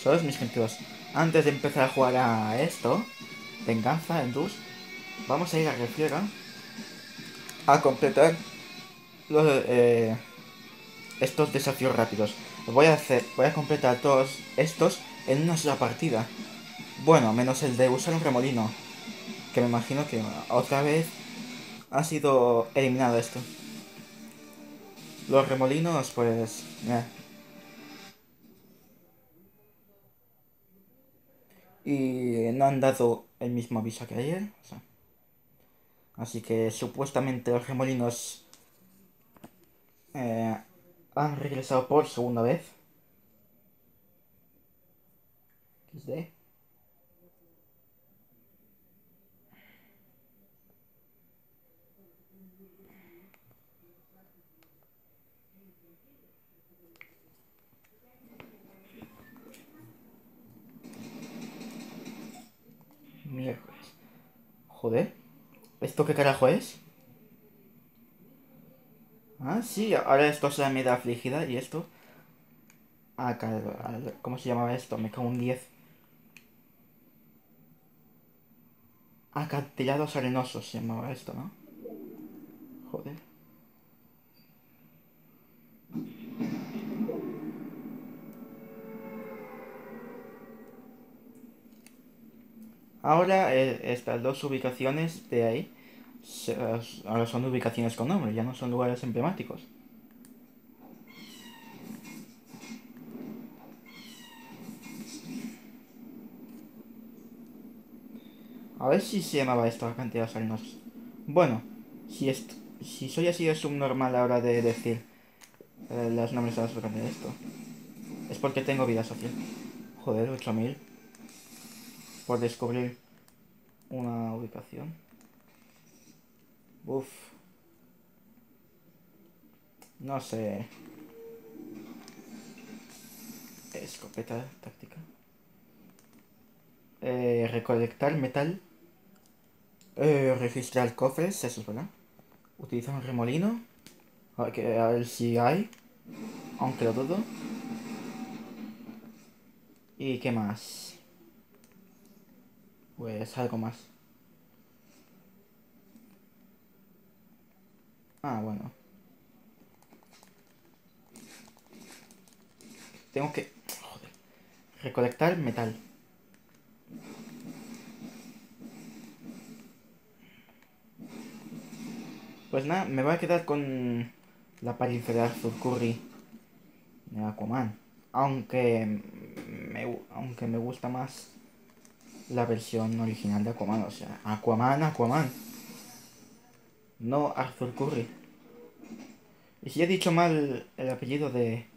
Solo es mis 22. Antes de empezar a jugar a esto, Venganza en Dus, vamos a ir a Refriega a completar los, estos desafíos rápidos. Voy a completar todos estos en una sola partida. Bueno, menos el de usar un remolino, que me imagino que otra vez ha sido eliminado esto. Los remolinos, pues... Y no han dado el mismo aviso que ayer. O sea, así que supuestamente los remolinos eh, han regresado por segunda vez. XD. Miércoles. Joder. ¿Esto qué carajo es? Ah, sí, ahora esto es la media afligida y esto... Ah, ¿cómo se llamaba esto? Me cago en 10. Acantilados arenosos se llamaba esto, ¿no? Joder. Ahora estas dos ubicaciones de ahí ahora son ubicaciones con nombre, ya no son lugares emblemáticos. A ver si se llamaba esto acantilados arenosos. Bueno, si soy así de subnormal a la hora de decir los nombres de las ubicaciones de esto, es porque tengo vida social. Joder, 8000 por descubrir una ubicación. Uf. No sé. Escopeta táctica. Recolectar metal. Registrar cofres, eso es verdad. Utilizar un remolino. A ver si hay. Aunque lo dudo. ¿Y qué más? Pues algo más. Ah, bueno. Tengo que... Joder. Recolectar metal. Pues nada, me voy a quedar con la apariencia de Arthur Curry de Aquaman. Aunque me gusta más la versión original de Aquaman. O sea, Aquaman. No Arthur Curry. Y si he dicho mal el apellido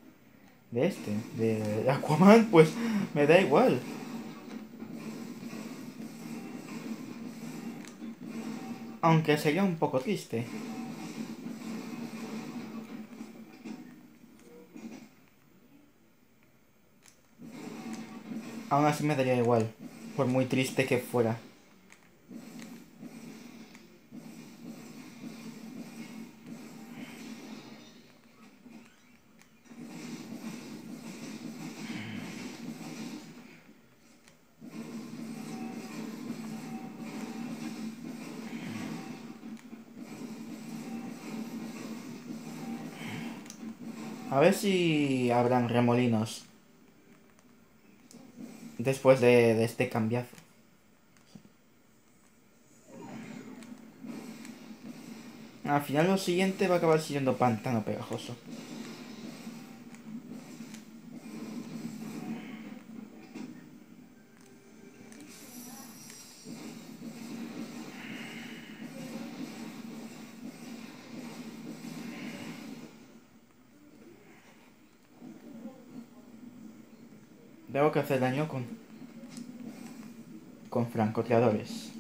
de Aquaman, pues me da igual. Aunque sería un poco triste. Aún así me daría igual. Por muy triste que fuera. A ver si habrán remolinos después de este cambiazo. Al final lo siguiente va a acabar siendo pantano pegajoso. Tengo que hacer daño con francotiradores.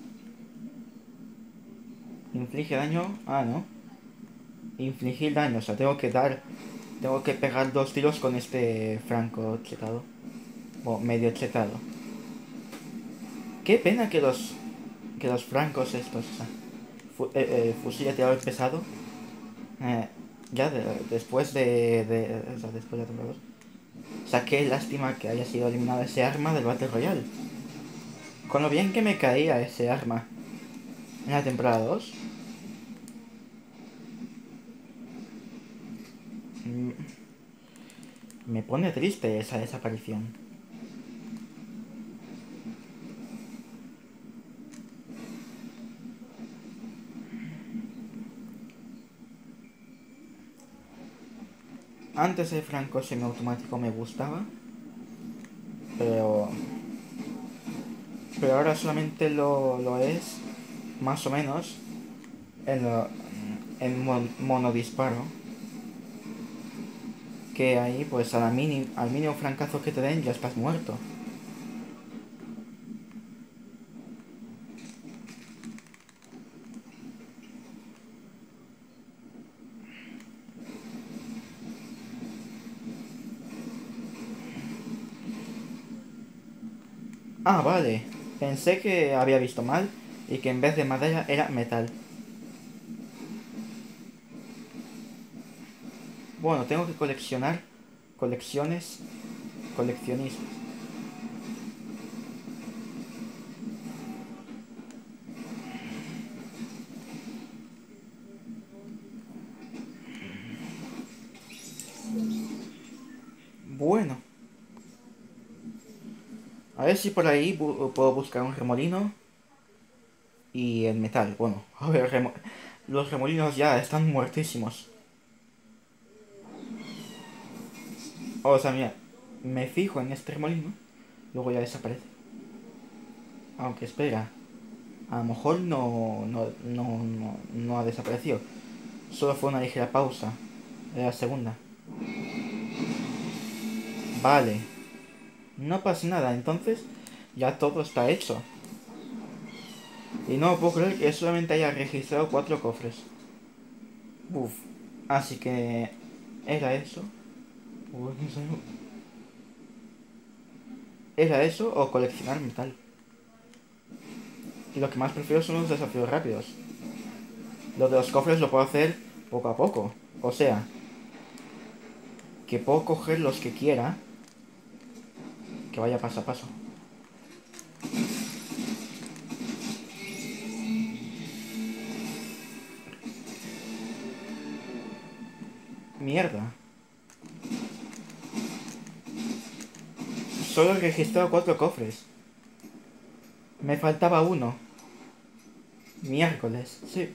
Inflige daño... Ah, no. Infligir daño, o sea, tengo que pegar 2 tiros con este franco chetado. O medio chetado. Qué pena que los francos estos, o sea, fusil a tirador pesado, eh, ya después o sea, después de todos, O sea, qué lástima que haya sido eliminado ese arma del Battle Royale. Con lo bien que me caía ese arma en la temporada 2. Me pone triste esa desaparición. Antes el franco semiautomático me gustaba, pero ahora solamente lo es, más o menos, en, monodisparo. Que ahí, pues al mínimo francazo que te den, ya estás muerto. Ah, vale. Pensé que había visto mal y que en vez de madera era metal. Bueno, tengo que coleccionar coleccionistas. Bueno, a ver si por ahí puedo buscar un remolino y el metal. Bueno, a ver, los remolinos ya están muertísimos. O sea, mira, me fijo en este remolino, luego ya desaparece. Aunque espera, a lo mejor no ha desaparecido. Solo fue una ligera pausa. Era la segunda. Vale. No pasa nada, entonces ya todo está hecho. Y no puedo creer que solamente haya registrado 4 cofres. Uf. Así que... ¿Era eso? Uf, no sé. ¿Era eso o coleccionar metal? Y lo que más prefiero son los desafíos rápidos. Lo de los cofres lo puedo hacer poco a poco. O sea, que puedo coger los que quiera. Que vaya paso a paso. Mierda. Solo he registrado 4 cofres. Me faltaba uno. Miércoles, sí.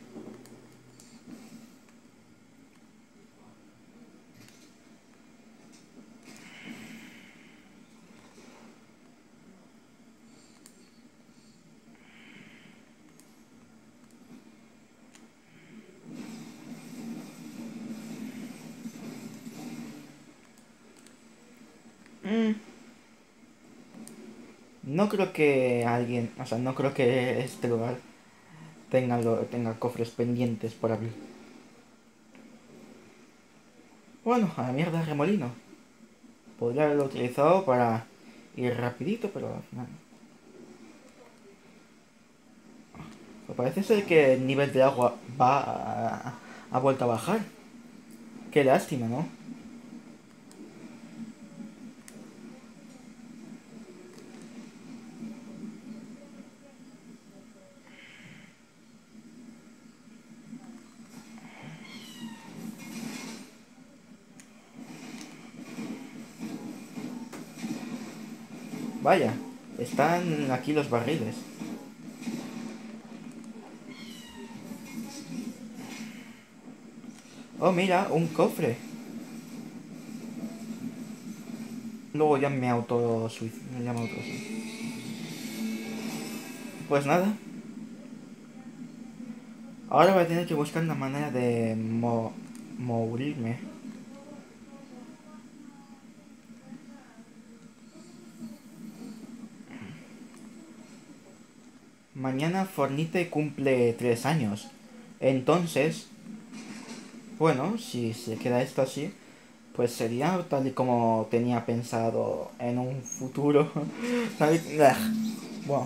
Mm, no creo que alguien... O sea, no creo que este lugar tenga cofres pendientes por abrir. Bueno, a la mierda el remolino. Podría haberlo utilizado para ir rapidito, pero al final... Pues parece ser que el nivel de agua ha vuelto a bajar. Qué lástima, ¿no? Vaya, están aquí los barriles. Oh, mira, un cofre. Luego ya me auto Pues nada. Ahora voy a tener que buscar una manera de morirme. Mañana Fornite cumple 3 años. Entonces, bueno, si se queda esto así, pues sería tal y como tenía pensado en un futuro. Bueno,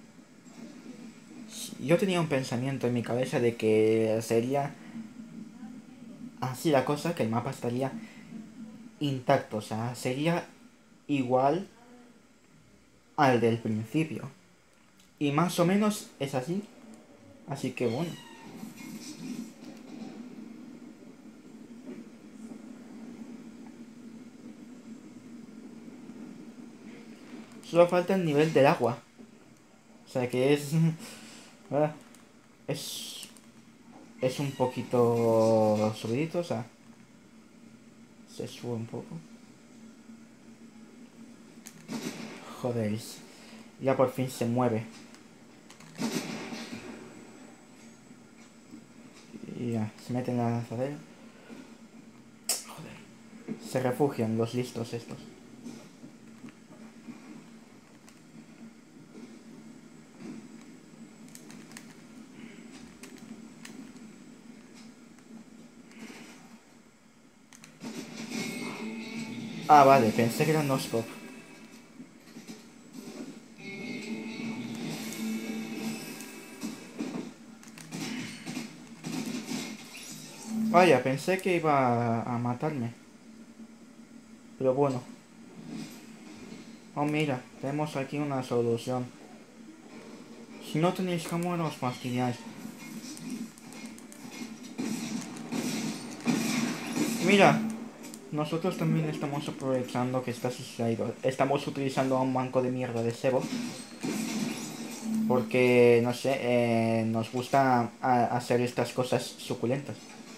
yo tenía un pensamiento en mi cabeza de que sería así la cosa, que el mapa estaría intacto, o sea, sería igual al del principio. Y más o menos es así. Así que bueno. Solo falta el nivel del agua. O sea que es... ah, es... Es un poquito subidito, o sea... Se sube un poco. Joder. Ya por fin se mueve. Y ya, se mete en la lanzadera. Joder. Se refugian los listos estos. Ah, vale, pensé que era Noscope. Vaya, pensé que iba a matarme. Pero bueno. Oh, mira, tenemos aquí una solución. Si no tenéis cámara, os fastidiáis. Mira, nosotros también estamos aprovechando que está sucedido. Estamos utilizando un banco de mierda de sebo. Porque, no sé, nos gusta hacer estas cosas suculentas.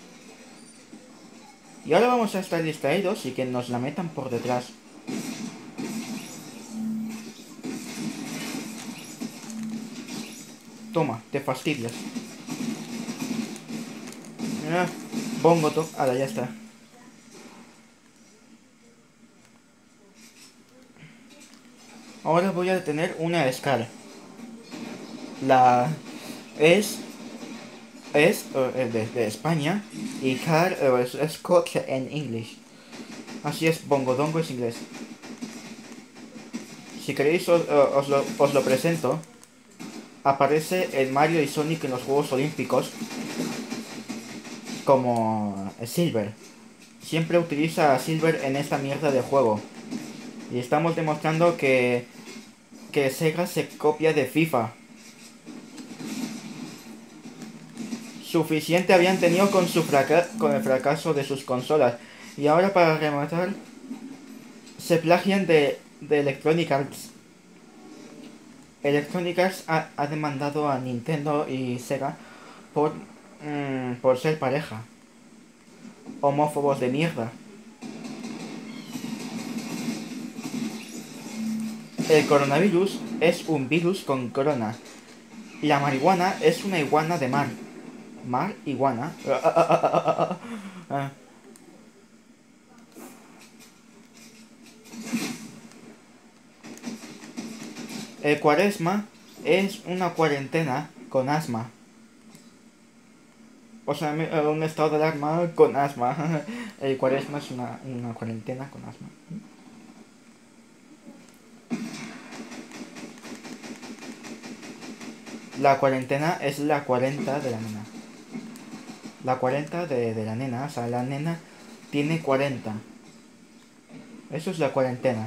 Y ahora vamos a estar distraídos y que nos la metan por detrás. Toma, te fastidias. Ah, bongo to. Ahora ya está. Ahora voy a tener una escala. La es de España y car es Scotch en inglés. Así es, bongodongo es inglés. Si queréis os lo presento. Aparece el Mario y Sonic en los Juegos Olímpicos como Silver. Siempre utiliza a Silver en esta mierda de juego. Y estamos demostrando que Sega se copia de FIFA. Suficiente habían tenido con el fracaso de sus consolas. Y ahora para rematar, se plagian de Electronic Arts. Electronic Arts ha demandado a Nintendo y Sega por ser pareja. Homófobos de mierda. El coronavirus es un virus con corona. La marihuana es una iguana de mar. Mar, iguana. El cuaresma es una cuarentena con asma. O sea, un estado de alarma con asma. El cuaresma es una cuarentena con asma. La cuarentena es la 40 de la nena. La 40 de la nena. O sea, la nena tiene 40. Eso es la cuarentena.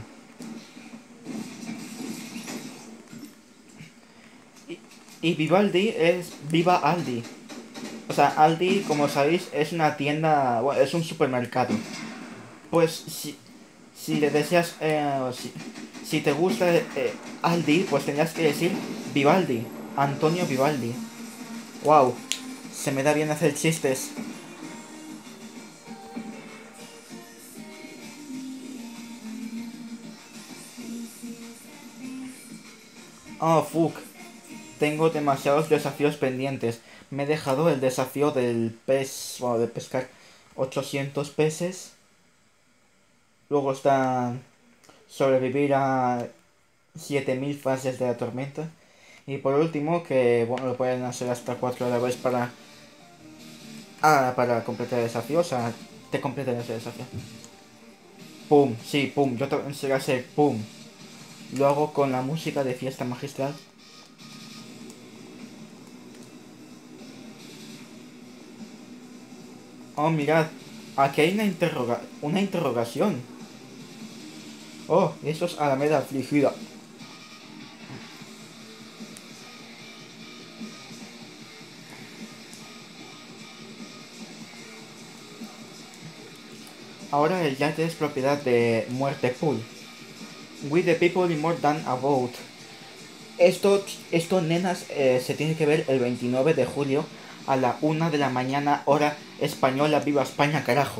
Y Vivaldi es Viva Aldi. O sea, Aldi, como sabéis, es una tienda, bueno, es un supermercado. Pues si le deseas, si te gusta Aldi, pues tendrías que decir Vivaldi, Antonio Vivaldi. Wow, se me da bien hacer chistes. Oh, fuck. Tengo demasiados desafíos pendientes. Me he dejado el desafío del pez, bueno, de pescar 800 peces. Luego está sobrevivir a 7000 fases de la tormenta. Y por último, que bueno, lo pueden hacer hasta 4 a la vez para completar el desafío. O sea, te completan ese desafío. Pum, sí, pum. Yo también sé hacer pum. Lo hago con la música de fiesta magistral. Oh, mirad. Aquí hay una interrogación. Oh, eso es Alameda afligida. Ahora el yate es propiedad de Muerte Pool. We the people in more than a vote. Esto nenas, se tiene que ver el 29 de julio a la 1 de la mañana, hora española. ¡Viva España, carajo!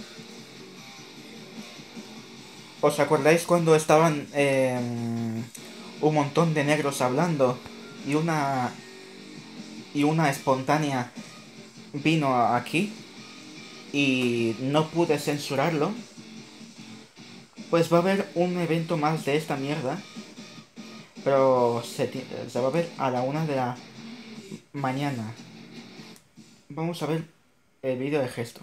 ¿Os acordáis cuando estaban un montón de negros hablando y una espontánea vino aquí y no pude censurarlo? Pues va a haber un evento más de esta mierda, pero se va a ver a la 1 de la mañana. Vamos a ver el vídeo de gesto.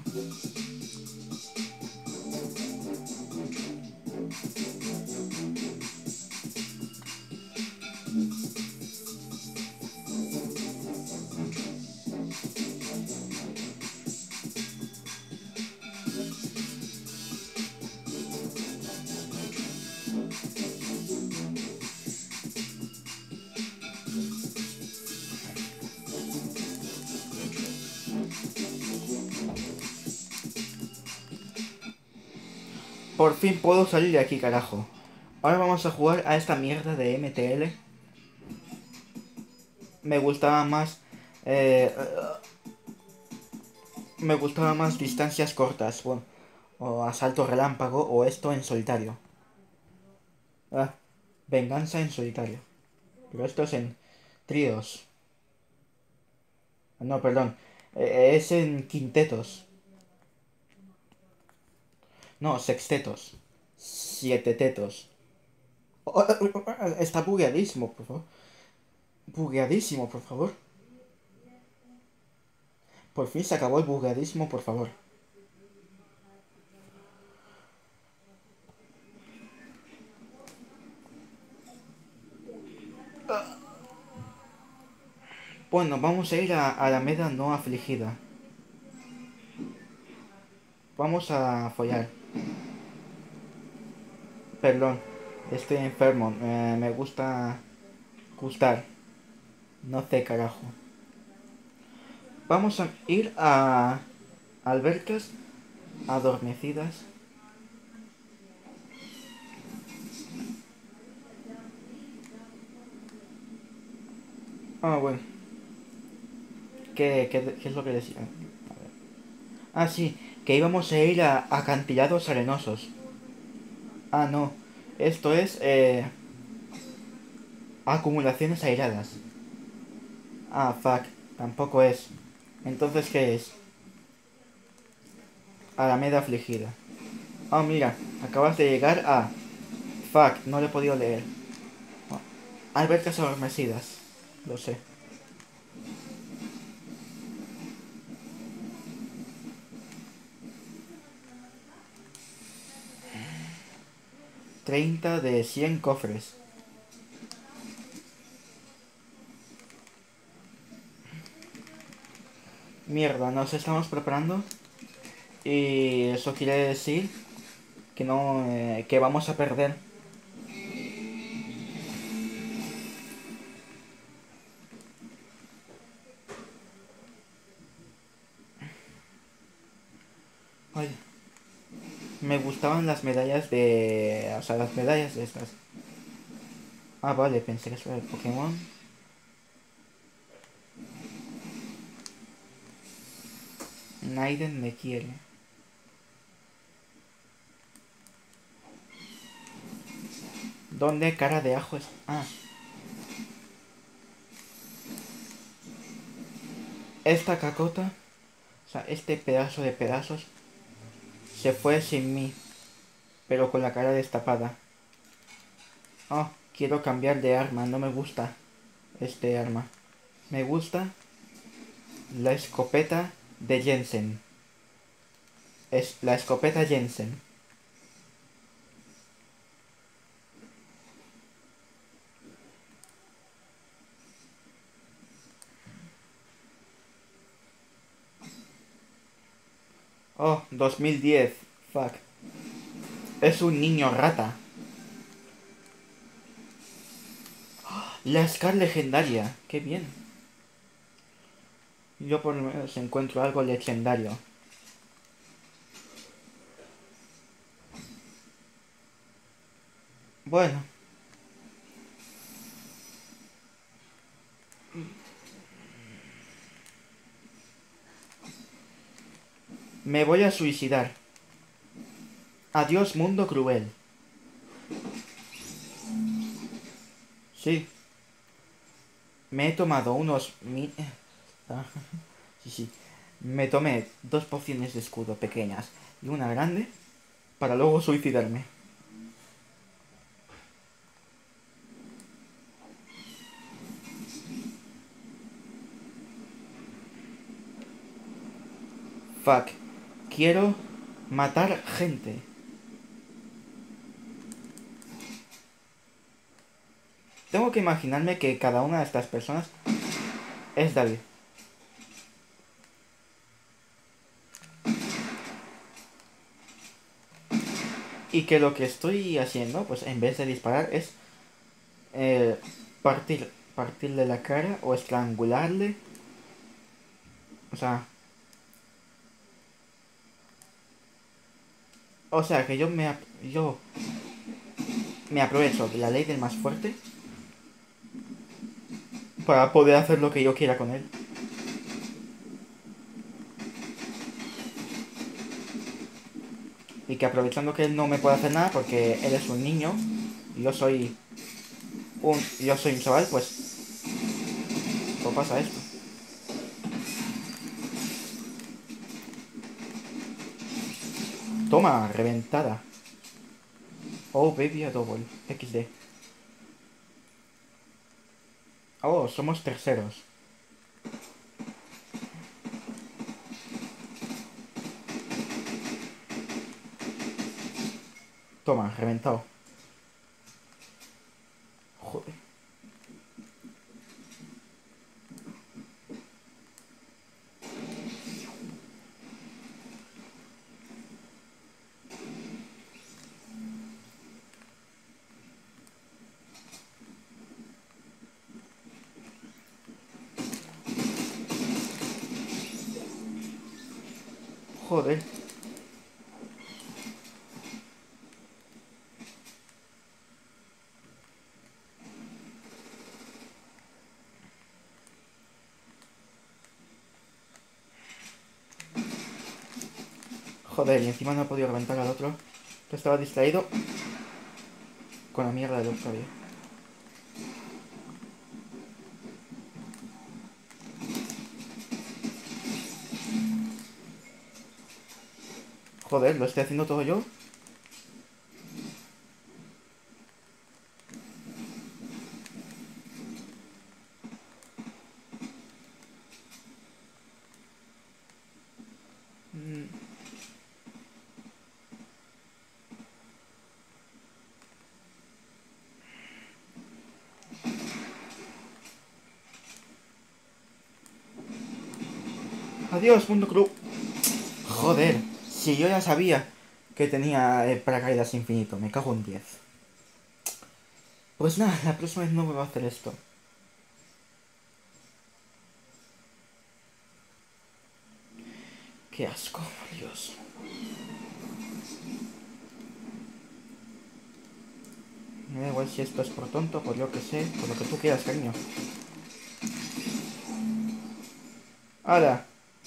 Por fin puedo salir de aquí, carajo. Ahora vamos a jugar a esta mierda de MTL. Me gustaba más... eh, me gustaba más distancias cortas, bueno, o asalto relámpago, o esto en solitario. Ah, venganza en solitario. Pero esto es en tríos. No, perdón. Es en quintetos. No, sextetos. Siete tetos. Está bugueadísimo, por favor. Bugueadísimo, por favor. Por fin se acabó el bugueadísimo, por favor. Bueno, vamos a ir a Alameda no afligida. Vamos a follar. Perdón, estoy enfermo. Me gusta gustar. No sé, carajo. Vamos a ir a albercas adormecidas. Ah, bueno. ¿Qué es lo que decía? A ver. Ah, sí, que íbamos a ir a acantilados arenosos. Ah, no. Esto es acumulaciones airadas. Ah, fuck. Tampoco es. Entonces, ¿qué es? Alameda afligida. Ah, mira. Acabas de llegar a... Fuck, no lo he podido leer. Oh, albercas adormecidas. Lo sé. 30 de 100 cofres. Mierda, nos estamos preparando. Y eso quiere decir que no... que vamos a perder. Ay, me gustaban las medallas de... O sea, las medallas de estas. Ah, vale, pensé que eso era el Pokémon. Naiden me quiere. ¿Dónde cara de ajo es? Ah. Esta cacota, o sea, este pedazo de pedazos, se fue sin mí, pero con la cara destapada. Oh, quiero cambiar de arma, no me gusta este arma. Me gusta la escopeta de Jensen. Es la escopeta Jensen. Oh, 2010. Fuck. Es un niño rata. La Scar legendaria. Qué bien. Yo por lo menos encuentro algo legendario. Bueno. Me voy a suicidar. Adiós, mundo cruel. Sí. Me he tomado unos... Sí, sí. Me tomé 2 pociones de escudo pequeñas y una grande para luego suicidarme. Fuck. Quiero matar gente. Tengo que imaginarme que cada una de estas personas es David. Y que lo que estoy haciendo, pues en vez de disparar, es eh, partirle la cara o estrangularle. O sea que yo me aprovecho de la ley del más fuerte para poder hacer lo que yo quiera con él. Y que aprovechando que él no me puede hacer nada porque él es un niño y yo soy un chaval, pues pasa esto. Toma, reventada. Oh, baby, a double. XD. Oh, somos terceros. Toma, reventado. Joder. Joder. Joder, y encima no he podido reventar al otro. Que estaba distraído con la mierda del otro día. Joder, lo estoy haciendo todo yo. Mm. Adiós, mundo cru. Joder, si yo ya sabía que tenía paracaídas infinito, me cago en 10. Pues nada, la próxima vez no me va a hacer esto. Qué asco, por Dios. Me da igual si esto es por tonto, por lo que sé, por lo que tú quieras, cariño. ¡Hala!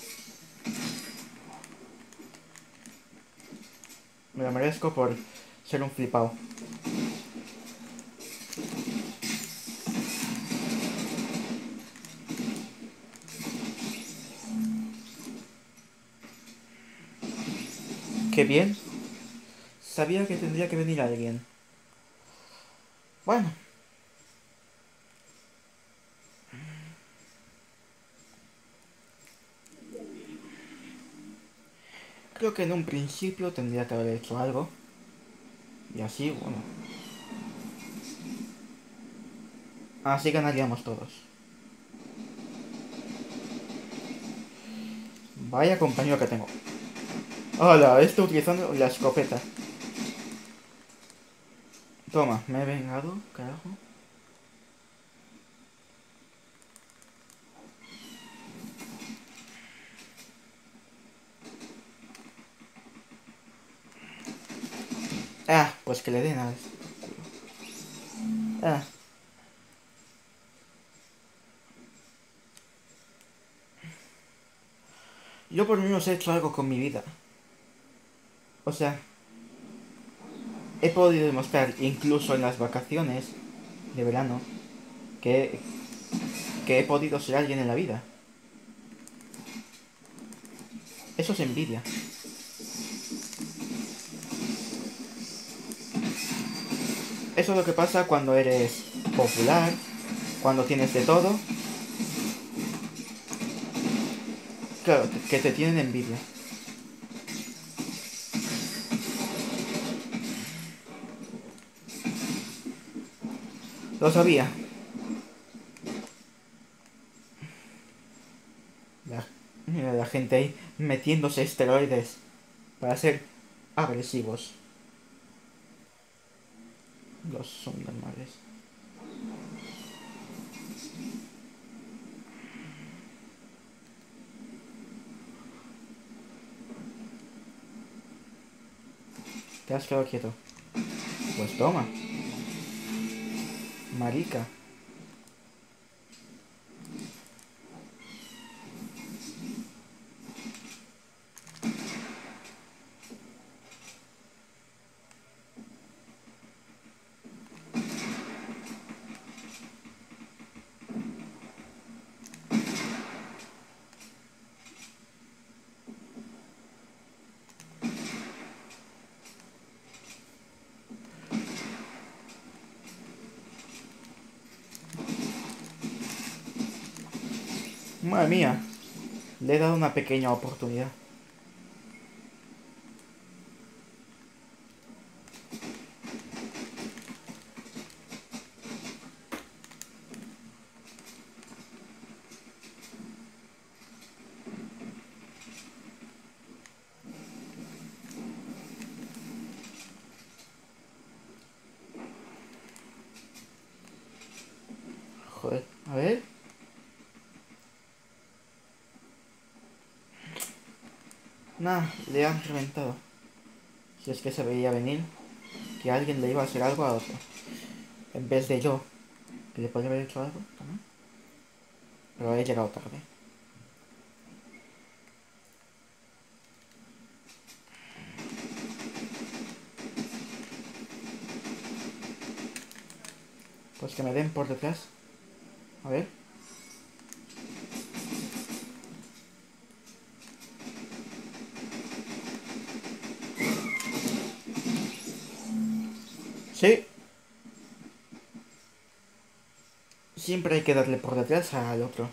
Me lo merezco por ser un flipado. ¡Qué bien! Sabía que tendría que venir alguien. Bueno. Creo que en un principio tendría que haber hecho algo. Y así, bueno. Así ganaríamos todos. Vaya compañero que tengo. ¡Hala! Estoy utilizando la escopeta. Toma, me he vengado, carajo. pues que le den a... Ah. Yo por lo menos he hecho algo con mi vida. O sea, he podido demostrar, incluso en las vacaciones de verano, que, que he podido ser alguien en la vida. Eso es envidia. Eso es lo que pasa cuando eres popular, cuando tienes de todo. Claro, que te tienen envidia. Lo sabía. La, la gente ahí metiéndose esteroides para ser agresivos. Los son normales. Te has quedado quieto. Pues toma, marica. Madre mía, le he dado una pequeña oportunidad. Joder, a ver. Nah, le han reventado. Si es que se veía venir que alguien le iba a hacer algo a otro. En vez de yo, que le podría haber hecho algo también. Pero he llegado tarde. Pues que me den por detrás. A ver. Sí. Siempre hay que darle por detrás al otro.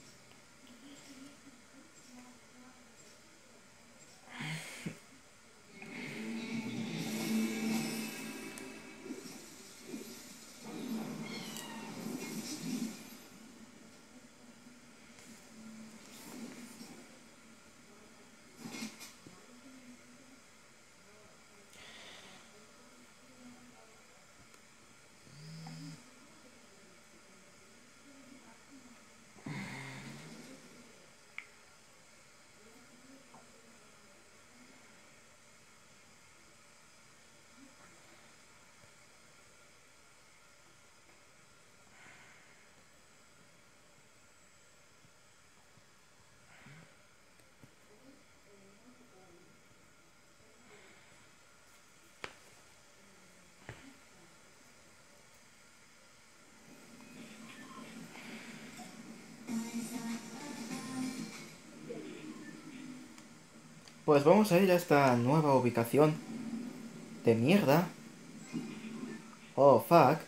Pues vamos a ir a esta nueva ubicación de mierda. Oh, fuck.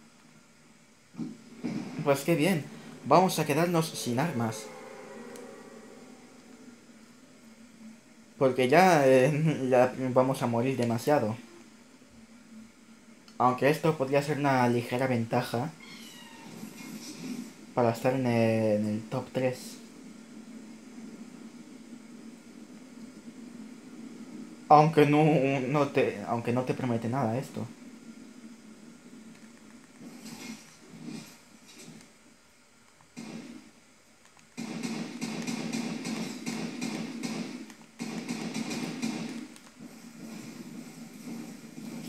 Pues qué bien. Vamos a quedarnos sin armas. Porque ya, ya vamos a morir demasiado. Aunque esto podría ser una ligera ventaja para estar en el top 3. Aunque no te promete nada esto.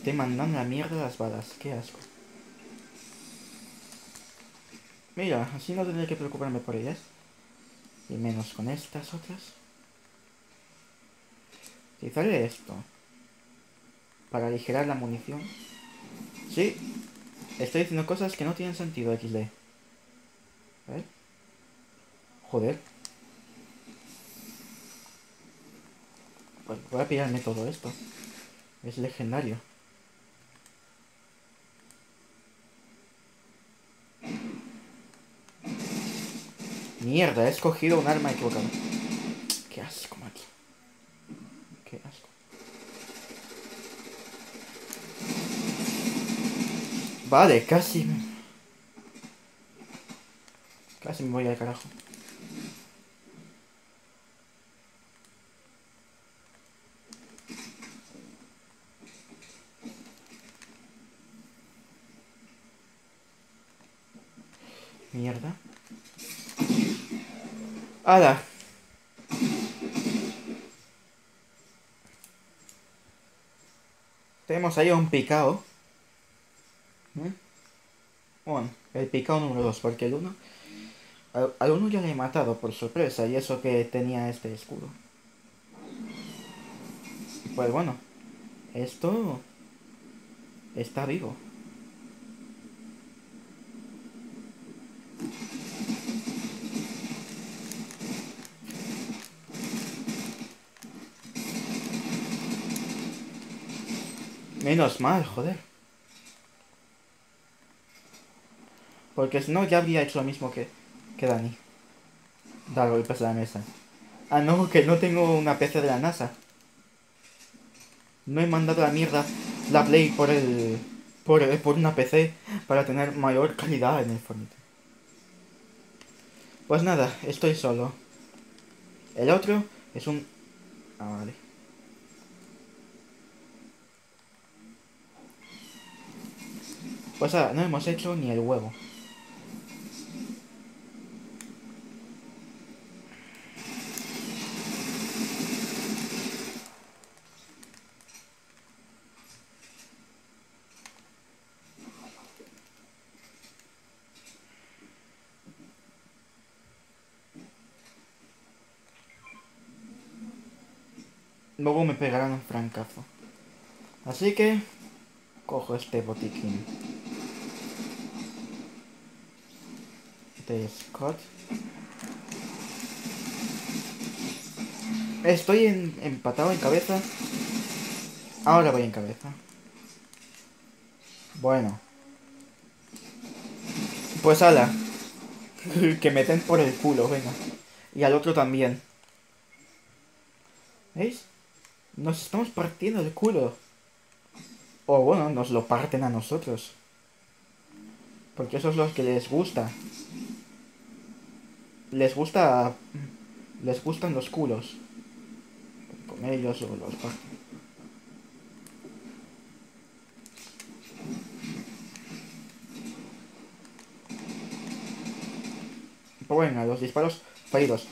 estoy mandando la mierda las balas. Qué asco. Mira, así no tendré que preocuparme por ellas. Y menos con estas otras. Utilizaré esto. Para aligerar la munición. Sí. Estoy diciendo cosas que no tienen sentido, XD. ¿Ver? Joder. Pues voy a pillarme todo esto. Es legendario. Mierda, he escogido un arma equivocada. Qué asco, macho. Qué asco. Vale, casi... Casi me voy al carajo. Mierda. ¡Hala! Tenemos ahí un picao. ¿Eh? Bueno, el picao número 2, porque el uno... Al uno ya le he matado por sorpresa, y eso que tenía este escudo. Pues bueno, esto... está vivo. Menos mal, joder. Porque si no ya habría hecho lo mismo que Dani. Dar golpes a la mesa. Ah, no, que no tengo una PC de la NASA. No he mandado a la mierda la Play por una PC para tener mayor calidad en el Fortnite. Pues nada, estoy solo. El otro es un... Ah, vale. Pues ahora, no hemos hecho ni el huevo. Luego me pegarán un francazo. Así que... cojo este botiquín. De Scott. Estoy empatado en cabeza. Ahora voy en cabeza. Bueno. Pues ala. Que me den por el culo, venga. Y al otro también. ¿Veis? Nos estamos partiendo el culo. O bueno, nos lo parten a nosotros. Porque eso es lo que les gusta. Les gusta... Les gustan los culos. Con ellos o los parten. Pues venga, los disparos fallidos.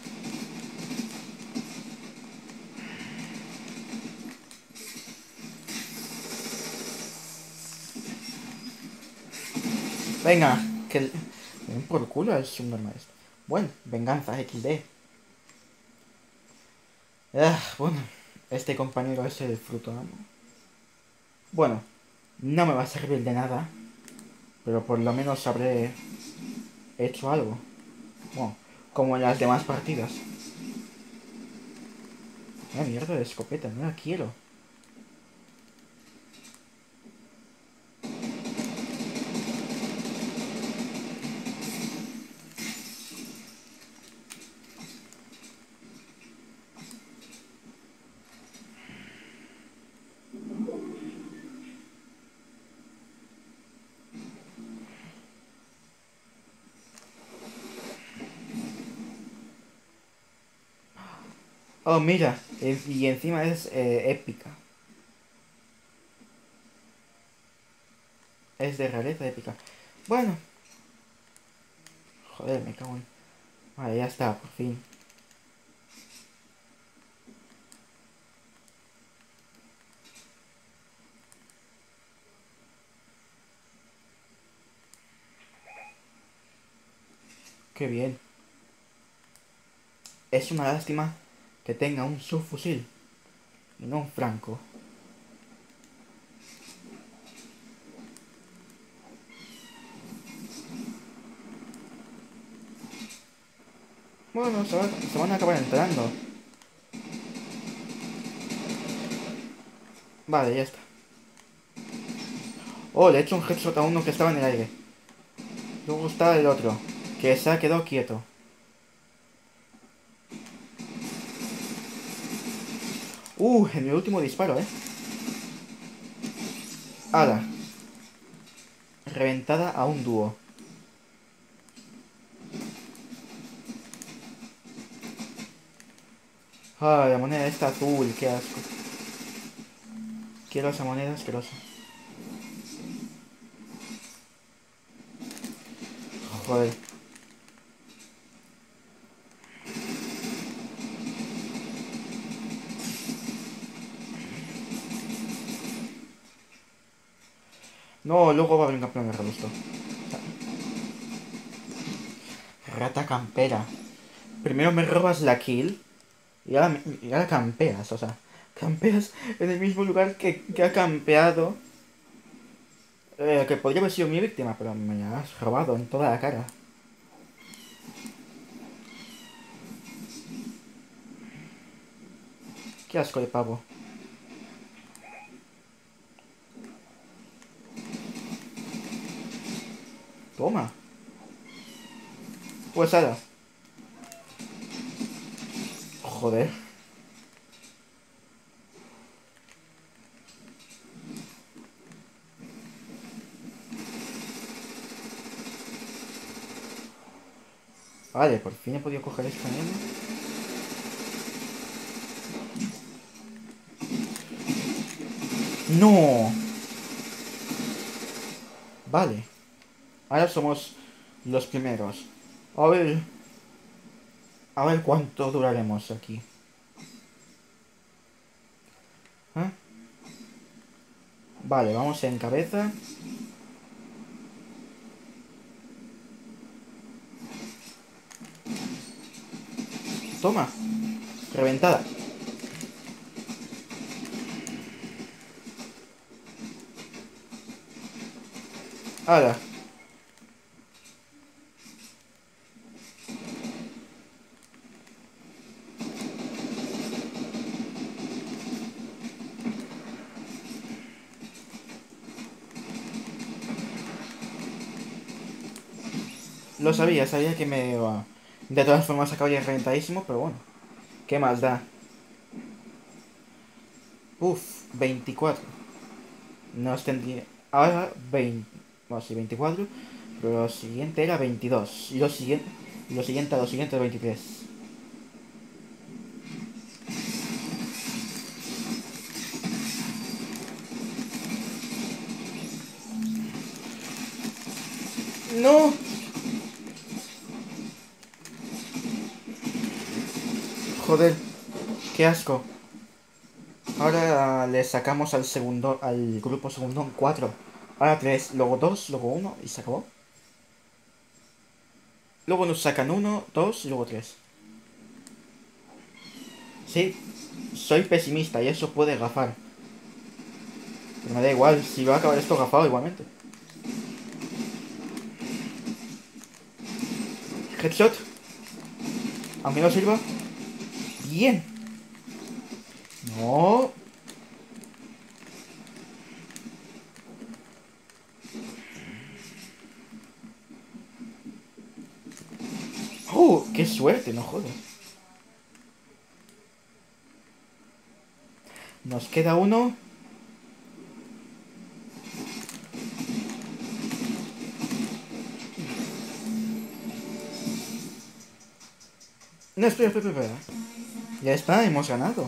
Venga, que... me den por culo el subnormal este. Bueno, venganza XD. Ah, bueno, este compañero es el fruto amo. Bueno, no me va a servir de nada. Pero por lo menos habré hecho algo. Bueno, como en las demás partidas. Una mierda de escopeta, no la quiero. Oh, mira, y encima es épica. Es de rareza épica. Bueno. Joder, me cago en... Vale, ya está, por fin. Qué bien. Es una lástima que tenga un subfusil y no un franco. Bueno, se van a acabar entrando. Vale, ya está. Oh, le he hecho un headshot a uno que estaba en el aire. Luego está el otro, que se ha quedado quieto. En el último disparo, ¡Hala! Reventada a un dúo. Ah, la moneda está azul, qué asco. Quiero esa moneda asquerosa. Joder. No, luego va a haber un campeón de robusto. Rata campera. Primero me robas la kill y ahora campeas, o sea, campeas en el mismo lugar que ha campeado. Que podría haber sido mi víctima, pero me has robado en toda la cara. Qué asco de pavo. Toma. Pues ahora. Joder. Vale, por fin he podido coger esta mierda. ¡No! Vale. Ahora somos los primeros. A ver. A ver cuánto duraremos aquí. ¿Eh? Vale, vamos en cabeza. Toma. Reventada. Ahora. Lo sabía, sabía que me iba. De todas formas acabaría reventadísimo, pero bueno. ¿Qué más da? Uf, 24. No tendría. Ahora 20. Bueno, sí, 24. Pero lo siguiente era 22. Y lo siguiente 23. ¡No! Joder, qué asco. Ahora le sacamos al grupo segundo 4. Ahora 3, luego 2, luego 1 y se acabó. Luego nos sacan 1, 2 y luego 3. Sí, soy pesimista y eso puede gafar. Pero me da igual, si va a acabar esto gafado igualmente. Headshot. Aunque no sirva. Bien. No. ¡Qué suerte! No jodas. Nos queda uno. No, espera. Ya está, hemos ganado.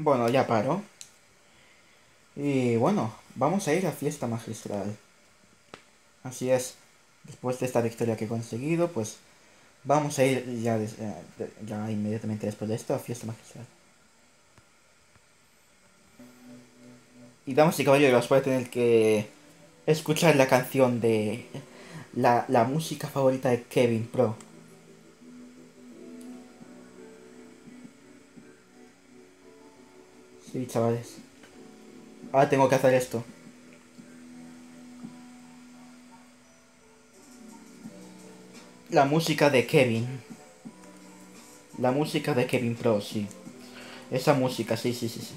Bueno, ya paro. Y bueno, vamos a ir a fiesta magistral. Así es. Después de esta victoria que he conseguido, pues vamos a ir ya, ya inmediatamente después de esto a fiesta magistral. Y damas y caballeros, voy a tener que escuchar la canción de la música favorita de Kevin Pro. Sí, chavales. Ahora tengo que hacer esto. La música de Kevin. La música de Kevin Pro, sí. Esa música, sí, sí, sí, sí.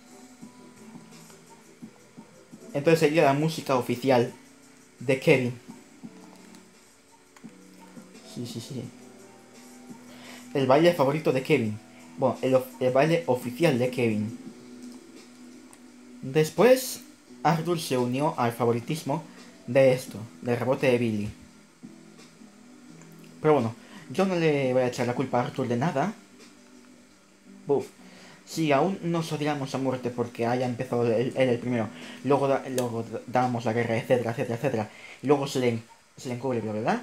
Entonces sería la música oficial de Kevin. Sí, sí, sí. El baile favorito de Kevin. Bueno, el baile oficial de Kevin. Después, Arthur se unió al favoritismo de esto, del rebote de Billy. Pero bueno, yo no le voy a echar la culpa a Arthur de nada. Buf. Si aún nos odiamos a muerte porque haya empezado él el primero, luego damos la guerra, etcétera, etcétera, etcétera, y luego se le encubre, ¿verdad?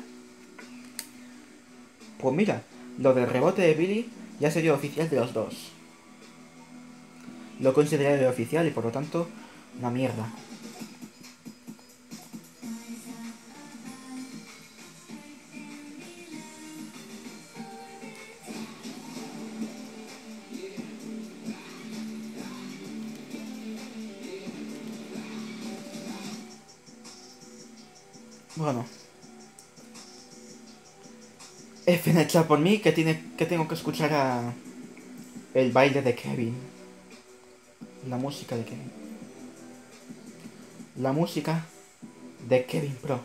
Pues mira, lo del rebote de Billy ya sería oficial de los dos. Lo consideraré oficial y por lo tanto, una mierda. Bueno, F en el chat por mí que tengo que escuchar a el baile de Kevin. La música de Kevin. La música de Kevin Pro.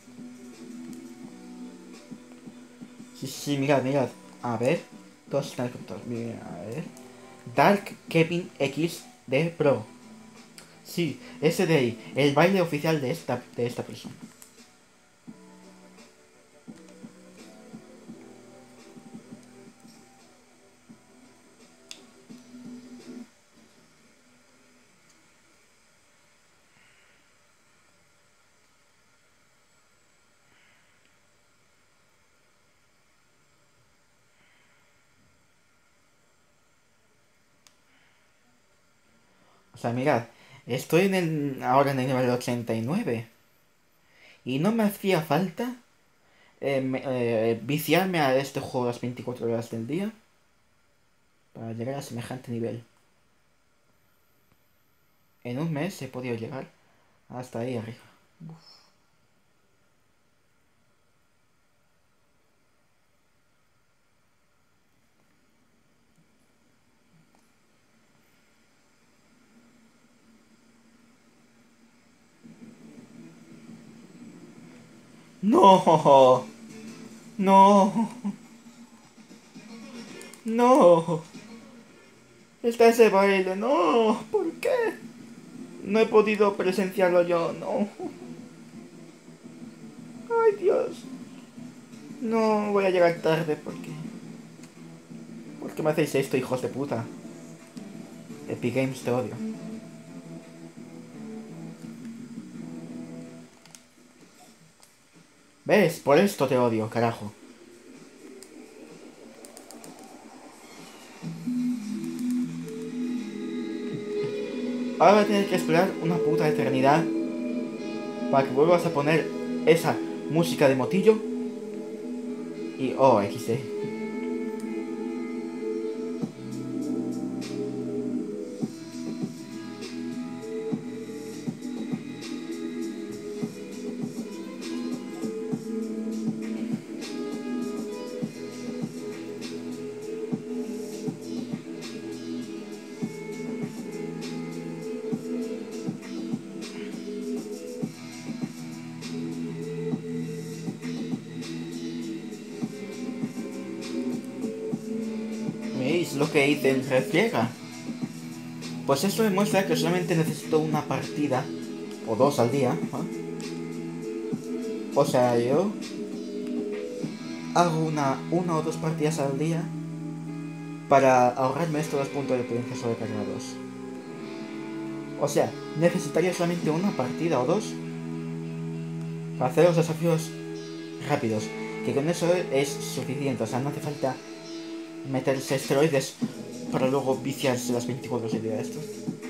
Sí, sí, sí, mirad, mirad. A ver. Todos están juntos. Mira, a ver. Dark Kevin X de Pro. Sí, ese de ahí. El baile oficial de esta persona. O sea, mirad. Estoy ahora en el nivel 89. Y no me hacía falta viciarme a este juego las 24 horas del día para llegar a semejante nivel. En un mes he podido llegar hasta ahí arriba. Uf. No, no, no. Está ese baile, no. ¿Por qué? No he podido presenciarlo yo, no. Ay, Dios. No voy a llegar tarde porque... ¿Por qué me hacéis esto, hijos de puta? Epic Games te odio. ¿Ves? Por esto te odio, carajo. Ahora voy a tener que esperar una puta eternidad para que vuelvas a poner esa música de motillo. Y... Oh, XD. ¿Veis lo que hice en refriega? Pues eso demuestra que solamente necesito una partida o dos al día. O sea, yo hago una o dos partidas al día para ahorrarme estos 2 puntos de experiencia sobrecargados. O sea, necesitaría solamente una partida o dos para hacer los desafíos rápidos. Que con eso es suficiente, o sea, no hace falta meterse esteroides para luego viciarse las 24 horas de esto.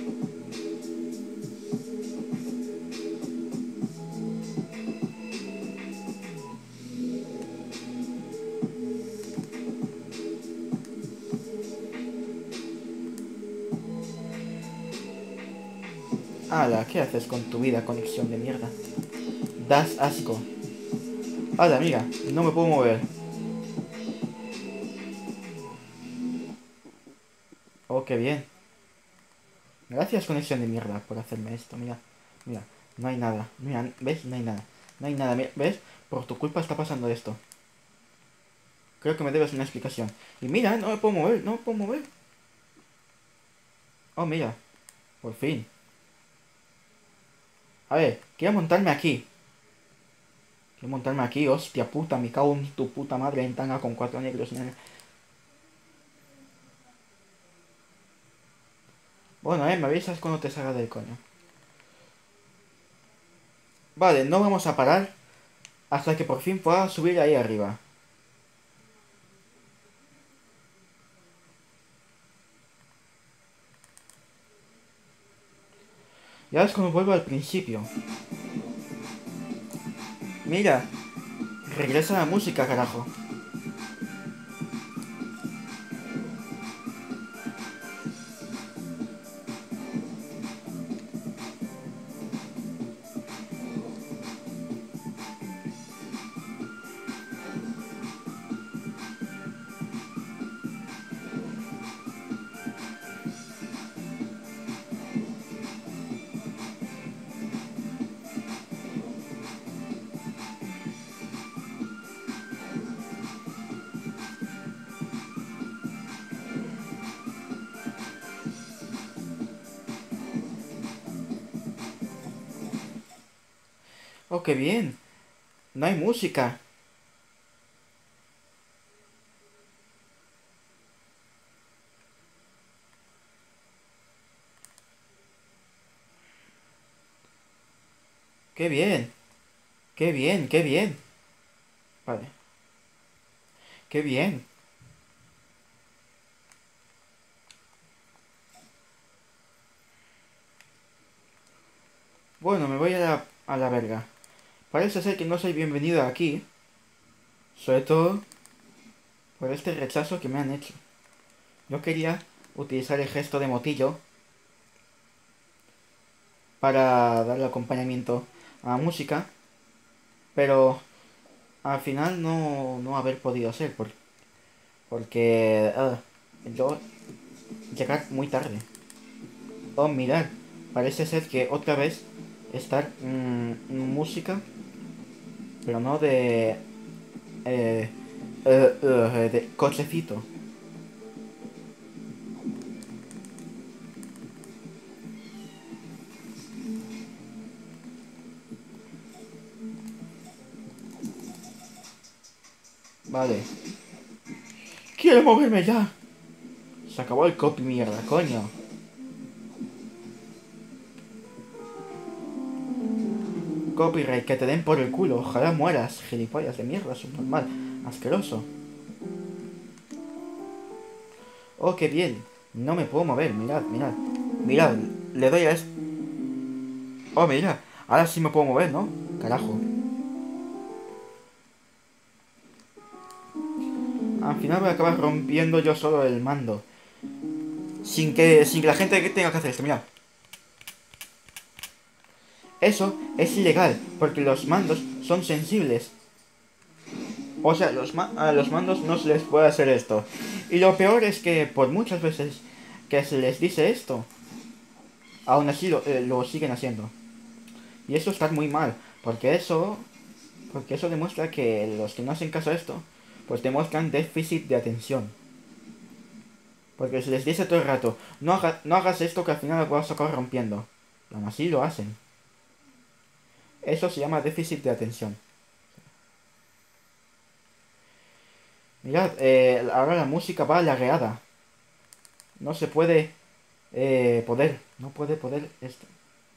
Ala, ¿qué haces con tu vida, conexión de mierda? Das asco. Ala, mira, no me puedo mover. Oh, qué bien. Gracias, conexión de mierda, por hacerme esto. Mira, mira, no hay nada. Mira, ¿ves? No hay nada. No hay nada, ¿ves? Por tu culpa está pasando esto. Creo que me debes una explicación. Y mira, no me puedo mover, no me puedo mover. Oh, mira, por fin. A ver, quiero montarme aquí. Quiero montarme aquí, hostia puta, me cago en tu puta madre en tanga con 4 negros. Bueno, me avisas cuando te salga del coño. Vale, no vamos a parar hasta que por fin pueda subir ahí arriba. Ya es como vuelvo al principio. Mira, regresa la música, carajo. Oh, qué bien. No hay música. Qué bien. Qué bien, qué bien. Vale. Qué bien. Bueno, me voy a la verga. Parece ser que no soy bienvenido aquí. Sobre todo por este rechazo que me han hecho. Yo quería utilizar el gesto de motillo para darle acompañamiento a la música, pero al final no haber podido ser porque yo llegar muy tarde. Oh, mirad, parece ser que otra vez estar música, pero no eh, de cochecito. Vale. ¡Quiero moverme ya! Se acabó el copy mierda, coño. Copyright, que te den por el culo. Ojalá mueras, gilipollas de mierda, subnormal, asqueroso. Oh, qué bien. No me puedo mover, mirad, mirad. Mirad, le doy a esto. Oh, mira, ahora sí me puedo mover, ¿no? Carajo. Al final voy a acabar rompiendo yo solo el mando. Sin que la gente tenga que hacer esto, mirad. Eso es ilegal, porque los mandos son sensibles. O sea, a los mandos no se les puede hacer esto. Y lo peor es que por muchas veces que se les dice esto, aún así lo siguen haciendo. Y eso está muy mal, porque eso demuestra que los que no hacen caso a esto, pues demuestran déficit de atención. Porque se les dice todo el rato, no hagas esto que al final lo vas a acabar rompiendo. Y aún así lo hacen. Eso se llama déficit de atención. Mirad, ahora la música va alargada. No se puede poder. No puede poder esto.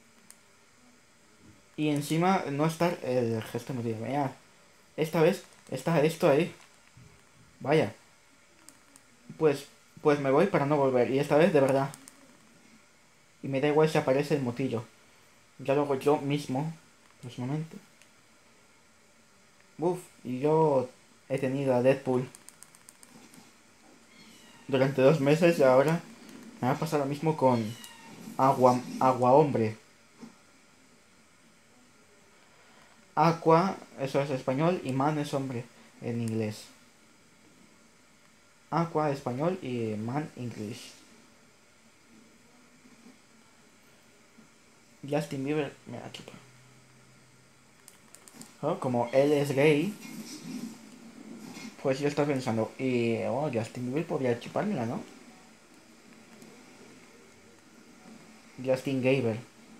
Y encima no está el gesto emotivo. Mira, esta vez está esto ahí. Vaya. Pues, pues me voy para no volver. Y esta vez de verdad. Y me da igual si aparece el motillo. Ya lo hago yo mismo. Próximamente. Uf, y yo he tenido a Deadpool durante 2 meses y ahora me va a pasar lo mismo con Agua Hombre. Aqua, eso es español, y man es hombre en inglés. Aqua español y man English. Justin Bieber, mira, chupa. ¿No? Como él es gay, pues yo estaba pensando, y oh, Justin Bieber podría chupármela, ¿no? Justin Bieber.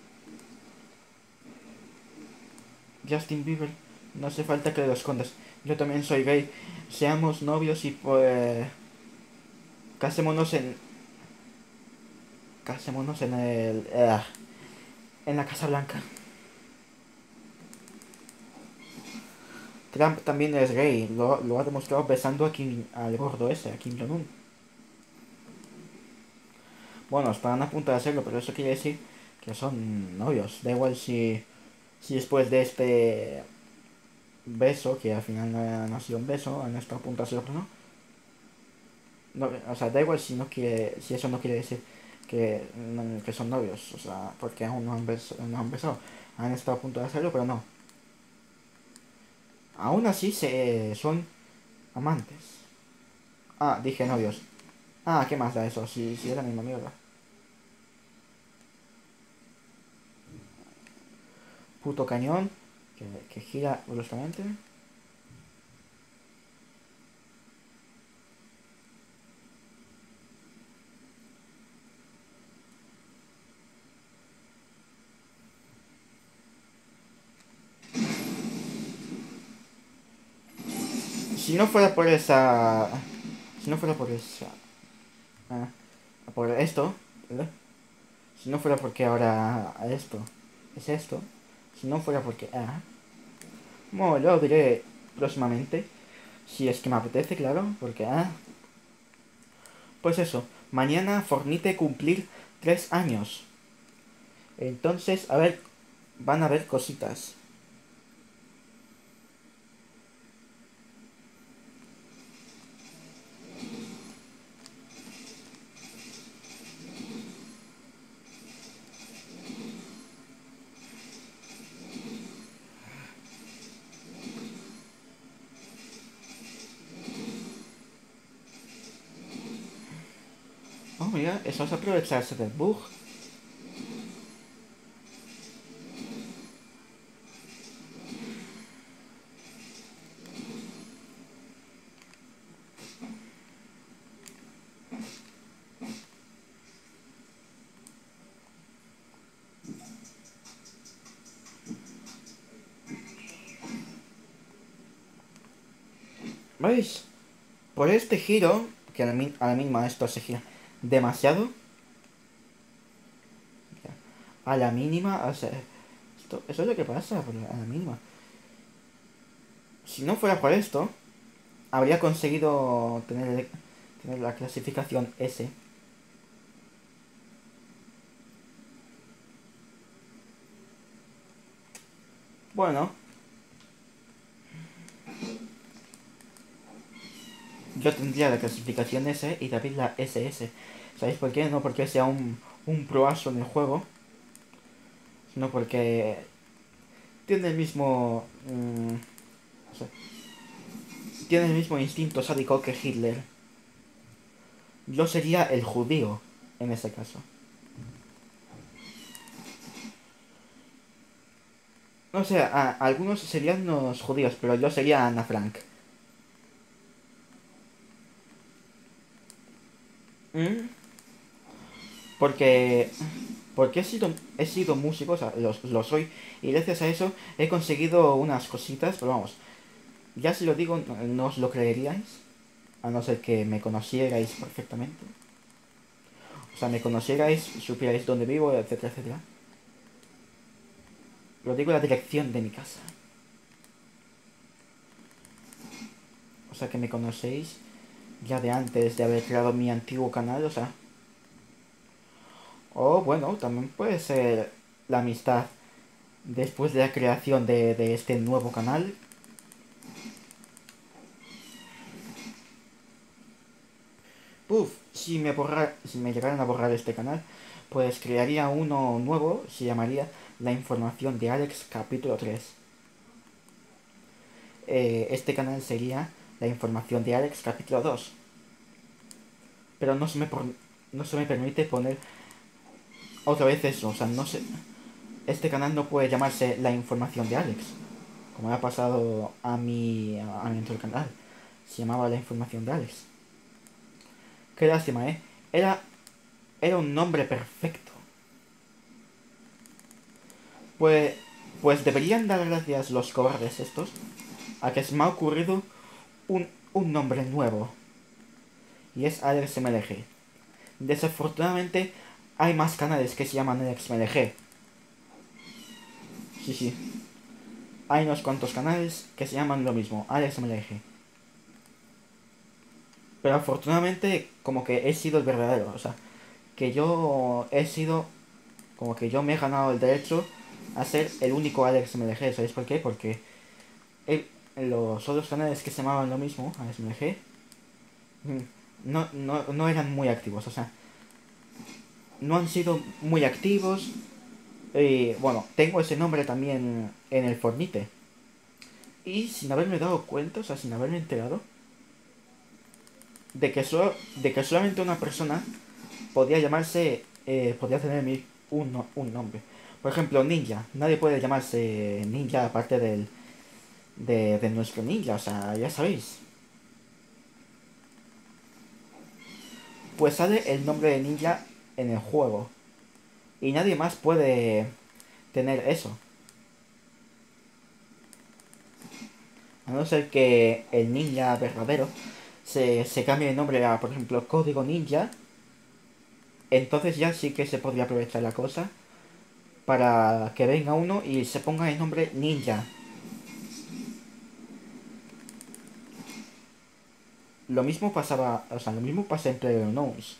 Justin Bieber, no hace falta que lo escondas. Yo también soy gay. Seamos novios y pues casémonos en casémonos en el en la Casa Blanca. Trump también es gay, lo ha demostrado besando a al gordo ese, a Kim Jong-un. Bueno, están a punto de hacerlo, pero eso quiere decir que son novios. Da igual si después de este beso, que al final no ha sido un beso, han estado a punto de hacerlo, ¿no? No, o sea, da igual si no quiere, si eso no quiere decir que son novios, o sea, porque aún no han besado. Han estado a punto de hacerlo, pero no. Aún así son amantes. Ah, dije novios. Ah, ¿qué más da eso? Si es la misma mierda. Puto cañón que gira bruscamente. Si no fuera por esa... Si no fuera por esa... ah, por esto, ¿verdad? Si no fuera porque ahora esto es esto. Si no fuera porque... bueno, lo diré próximamente. Si es que me apetece, claro. Porque... pues eso. Mañana Fornite cumplir 3 años. Entonces, a ver... Van a ver cositas. Oh, mira, eso es aprovecharse del bug. ¿Veis? Por este giro, que a la mínima esto se gira demasiado. A la mínima, o sea, eso es lo que pasa, a la mínima. Si no fuera por esto, habría conseguido tener la clasificación S. Bueno, yo tendría la clasificación S y David la SS. ¿Sabéis por qué? No porque sea un proazo en el juego, sino porque tiene el mismo... o sea, tiene el mismo instinto sádico que Hitler. Yo sería el judío en ese caso. O sea, algunos serían los judíos, pero yo sería Ana Frank. ¿Mm? Porque he sido músico, o sea, lo soy, y gracias a eso he conseguido unas cositas, pero vamos, ya si lo digo no os lo creeríais, a no ser que me conocierais perfectamente. sea, me conocierais, supierais dónde vivo, etcétera, etcétera. Lo digo la dirección de mi casa. O sea, que me conocéis ya de antes de haber creado mi antiguo canal, o sea. O bueno, también puede ser la amistad después de la creación de este nuevo canal. Puf, si me llegaran a borrar este canal, pues crearía uno nuevo, se llamaría La Información de Alex capítulo 3. Este canal sería La Información de Alex capítulo 2. Pero no se me permite poner otra vez eso, o sea, no sé. Este canal no puede llamarse La Información de Alex, como le ha pasado a mi otro canal. Se llamaba La Información de Alex. Qué lástima, ¿eh? Era, era un nombre perfecto. Pues, pues deberían dar gracias los cobardes estos a que se me ha ocurrido un nombre nuevo. Y es Alex MLG. Desafortunadamente hay más canales que se llaman Alex MLG. Sí, sí. Hay unos cuantos canales que se llaman lo mismo, Alex MLG. Pero afortunadamente como que he sido el verdadero. O sea, que yo he sido... Como que yo me he ganado el derecho a ser el único Alex MLG. ¿Sabéis por qué? Porque el- los otros canales que se llamaban lo mismo, Alex MLG, no eran muy activos. O sea, no han sido muy activos. Y bueno, tengo ese nombre también en el Fornite. Y sin haberme dado cuenta, o sea, sin haberme enterado, de que solamente una persona podía llamarse, podía tener un nombre. Por ejemplo, ninja. Nadie puede llamarse ninja aparte de nuestro ninja, o sea, ya sabéis. Pues sale el nombre de ninja en el juego. Y nadie más puede tener eso. A no ser que el ninja verdadero se cambie de nombre a, por ejemplo, código ninja. Entonces ya sí que se podría aprovechar la cosa para que venga uno y se ponga el nombre ninja. Lo mismo pasaba, o sea, lo mismo pasa en PlayerUnknown's.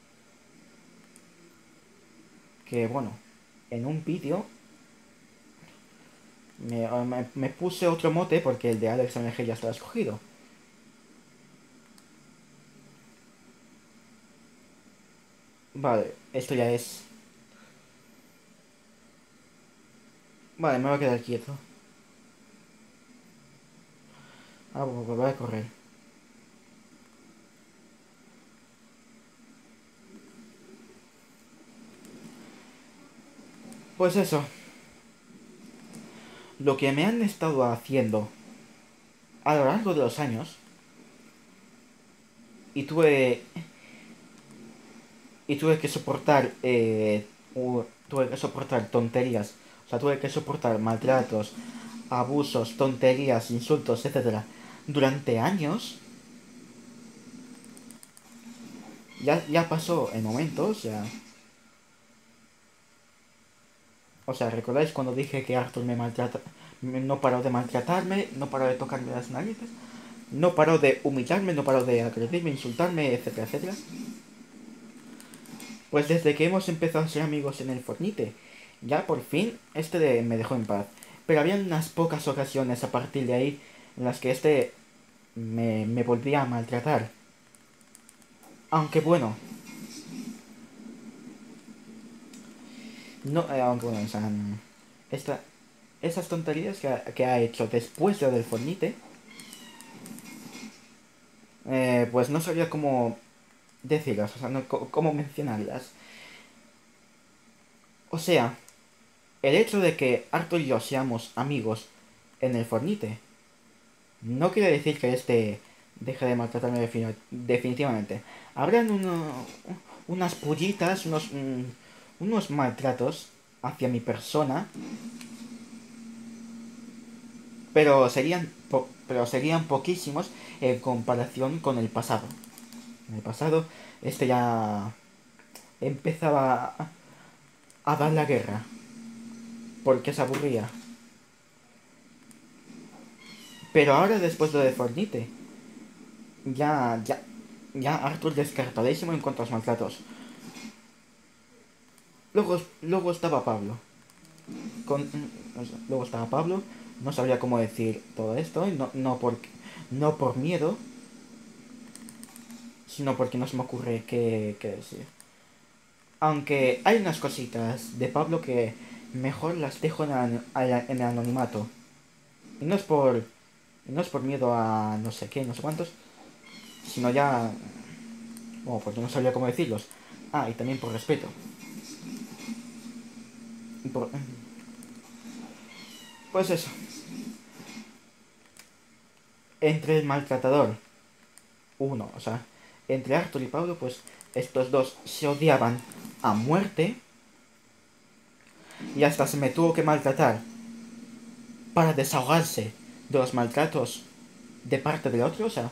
Que bueno, en un vídeo me puse otro mote porque el de Alex MG ya estaba escogido. Vale, esto ya es. Vale, me voy a quedar quieto. Ah, voy a correr. Pues eso, lo que me han estado haciendo a lo largo de los años, y tuve y tuve que soportar tuve que soportar tonterías, o sea, tuve que soportar maltratos, abusos, tonterías, insultos, etcétera, durante años. Ya pasó el momento, o sea, ¿recordáis cuando dije que Arthur me maltrata, no paró de maltratarme, no paró de tocarme las narices, no paró de humillarme, no paró de agredirme, insultarme, etcétera, etcétera? Pues desde que hemos empezado a ser amigos en el Fornite, ya por fin me dejó en paz. Pero había unas pocas ocasiones a partir de ahí en las que me volvía a maltratar. Aunque bueno, no, aunque bueno, o sea, esta, esas tonterías que ha hecho después de lo del Fornite, pues no sabía cómo decirlas, o sea, cómo mencionarlas. O sea, el hecho de que Arthur y yo seamos amigos en el Fornite no quiere decir que deje de maltratarme definitivamente. Habrán unas pullitas, unos maltratos hacia mi persona, pero serían poquísimos en comparación con el pasado. En el pasado, este ya... empezaba a dar la guerra. Porque se aburría. Pero ahora, después de Fornite, ya, ya, ya Arthur descartadísimo en cuanto a los maltratos. Luego estaba Pablo. Luego estaba Pablo. No sabría cómo decir todo esto. No por miedo, sino porque no se me ocurre qué decir. Aunque hay unas cositas de Pablo que mejor las dejo en el anonimato. Y no es por miedo a no sé qué, no sé cuántos, sino ya... Bueno, porque no sabría cómo decirlos. Ah, y también por respeto. Pues eso. Entre el maltratador, uno, o sea, entre Arthur y Pablo, pues estos dos se odiaban a muerte. Y hasta se me tuvo que maltratar para desahogarse de los maltratos de parte del otro. O sea,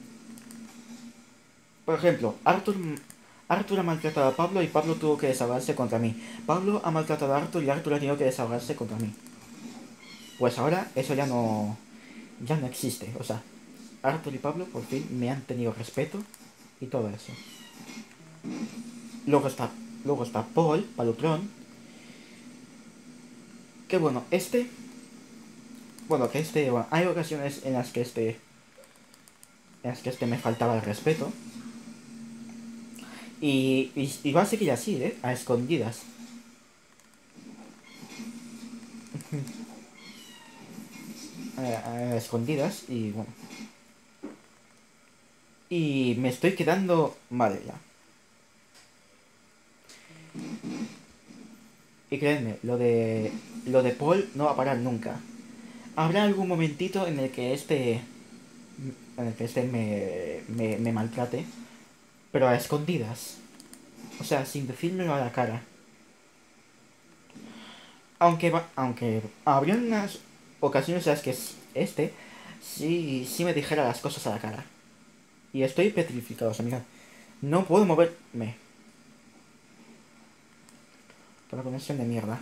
por ejemplo, Arthur ha maltratado a Pablo y Pablo tuvo que desahogarse contra mí. Pablo ha maltratado a Arthur y Arthur ha tenido que desahogarse contra mí. Pues ahora eso ya no existe. O sea, Arthur y Pablo por fin me han tenido respeto y todo eso. Luego está, luego está Paul, Palutrón. Que bueno, bueno, hay ocasiones en las que este me faltaba el respeto. Y va a seguir así, a escondidas. A escondidas y bueno. Y me estoy quedando mal ya. Y créanme, lo de Paul no va a parar nunca. Habrá algún momentito en el que este me maltrate, pero a escondidas. O sea, sin decírmelo a la cara. Aunque habría unas ocasiones en las que sí me dijera las cosas a la cara. Y estoy petrificado, o sea, mira, no puedo moverme. Por la conexión de mierda.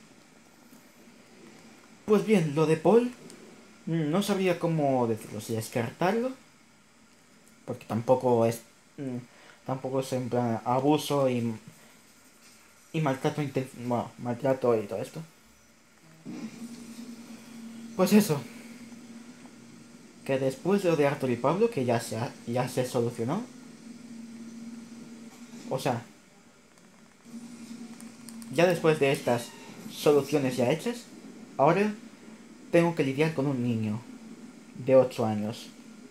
Pues bien, lo de Paul, no sabría cómo decirlo, si descartarlo, porque tampoco es en plan abuso y maltrato y todo esto. Pues eso, que después de lo de Arthur y Pablo, que ya se solucionó, o sea, ya después de estas soluciones ya hechas, ahora tengo que lidiar con un niño de 8 años.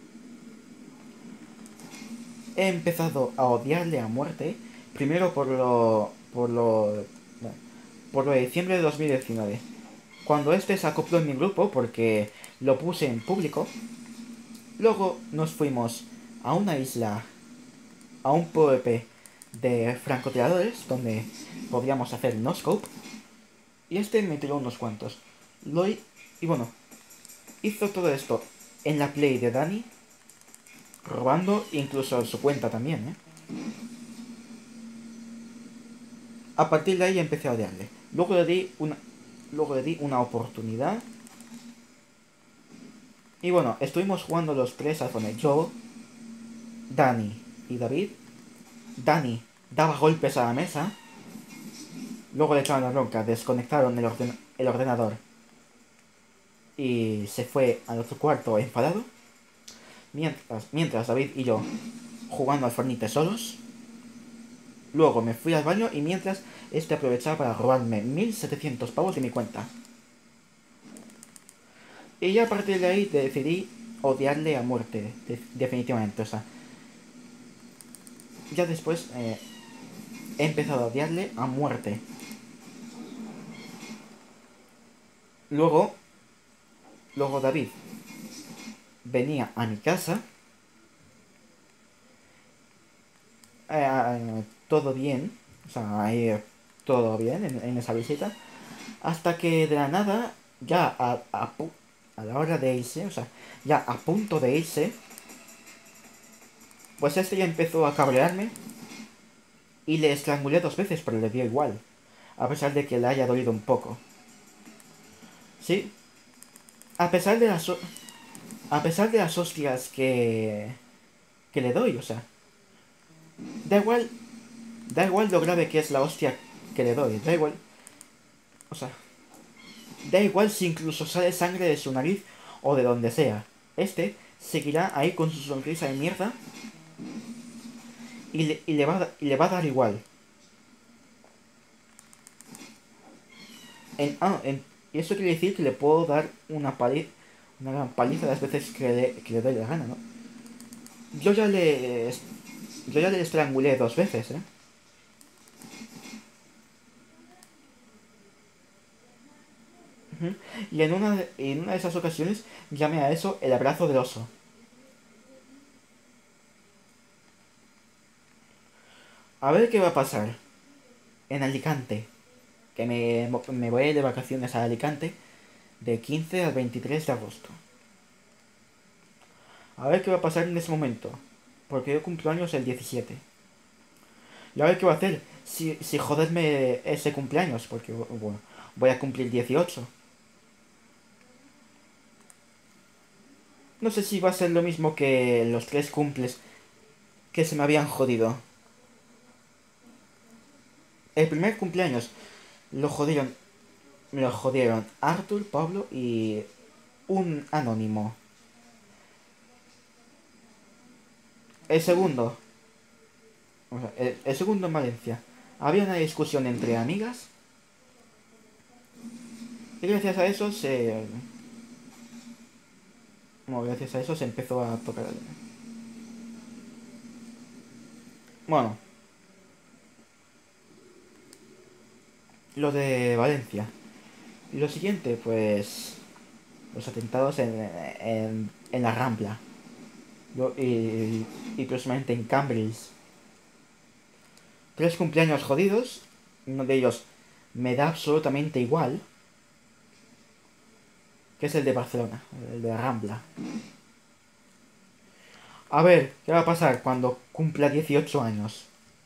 He empezado a odiarle a muerte, primero por lo de diciembre de 2019, cuando este se acopló en mi grupo porque lo puse en público. Luego nos fuimos a una isla, a un PvP de francotiradores, donde podíamos hacer no scope, y este me tiró unos cuantos. Y bueno, hizo todo esto en la play de Dani, robando incluso su cuenta también, ¿eh? A partir de ahí empecé a odiarle. Luego le di una oportunidad. Y bueno, estuvimos jugando los tres al Fortnite. Yo, Dani y David. Dani daba golpes a la mesa. Luego le echaban la bronca, desconectaron el ordenador. Y se fue al otro cuarto enfadado. Mientras David y yo jugando al Fortnite solos. Luego me fui al baño y mientras este aprovechaba para robarme 1700 pavos de mi cuenta. Y ya a partir de ahí decidí odiarle a muerte, definitivamente. O sea, ya después he empezado a odiarle a muerte. Luego, luego David venía a mi casa. Todo bien. O sea, ahí todo bien en esa visita. Hasta que de la nada, ya a la hora de irse, o sea, ya a punto de irse, pues este ya empezó a cabrearme Y le estrangulé 2 veces, pero le dio igual. A pesar de que le haya dolido un poco. Sí, a pesar de las... A pesar de las hostias que le doy, o sea. Da igual... Da igual lo grave que es la hostia que le doy. Da igual... O sea... Da igual si incluso sale sangre de su nariz o de donde sea. Este seguirá ahí con su sonrisa de mierda y le va a dar igual. Y eso quiere decir que le puedo dar una gran paliza las veces que le doy la gana, ¿no? Yo ya le... Yo ya le estrangulé 2 veces, ¿eh? Ujú. Y en una de esas ocasiones llamé a eso el abrazo del oso. A ver qué va a pasar en Alicante. Que me voy de vacaciones a Alicante de 15 al 23 de agosto. A ver qué va a pasar en ese momento. Porque yo cumplo años el 17. Y a ver qué va a hacer. Si joderme ese cumpleaños. Porque, bueno, voy a cumplir 18. No sé si va a ser lo mismo que los 3 cumples que se me habían jodido. El primer cumpleaños lo jodieron. Me lo jodieron Arthur, Pablo y un anónimo. El segundo. O sea, el segundo en Valencia. Había una discusión entre amigas. Y gracias a eso se... Bueno, gracias a eso se empezó a tocar. Bueno, lo de Valencia. Y lo siguiente, pues... Los atentados en la Rambla. Y próximamente en Cambridge. 3 cumpleaños jodidos. Uno de ellos me da absolutamente igual. Que es el de Barcelona. El de la Rambla. A ver, ¿qué va a pasar cuando cumpla 18 años?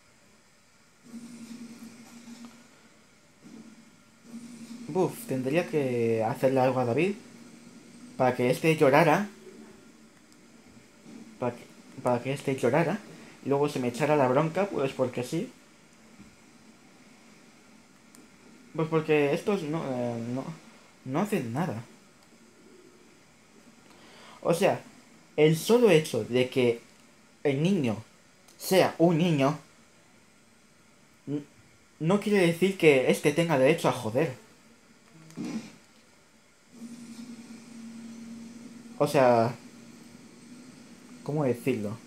Buf, tendría que hacerle algo a David para que este llorara, para que, para que este llorara, y luego se me echara la bronca, pues porque sí. Pues porque estos no hacen nada. O sea, el solo hecho de que el niño sea un niño no quiere decir que este tenga derecho a joder. O sea, ¿cómo decirlo?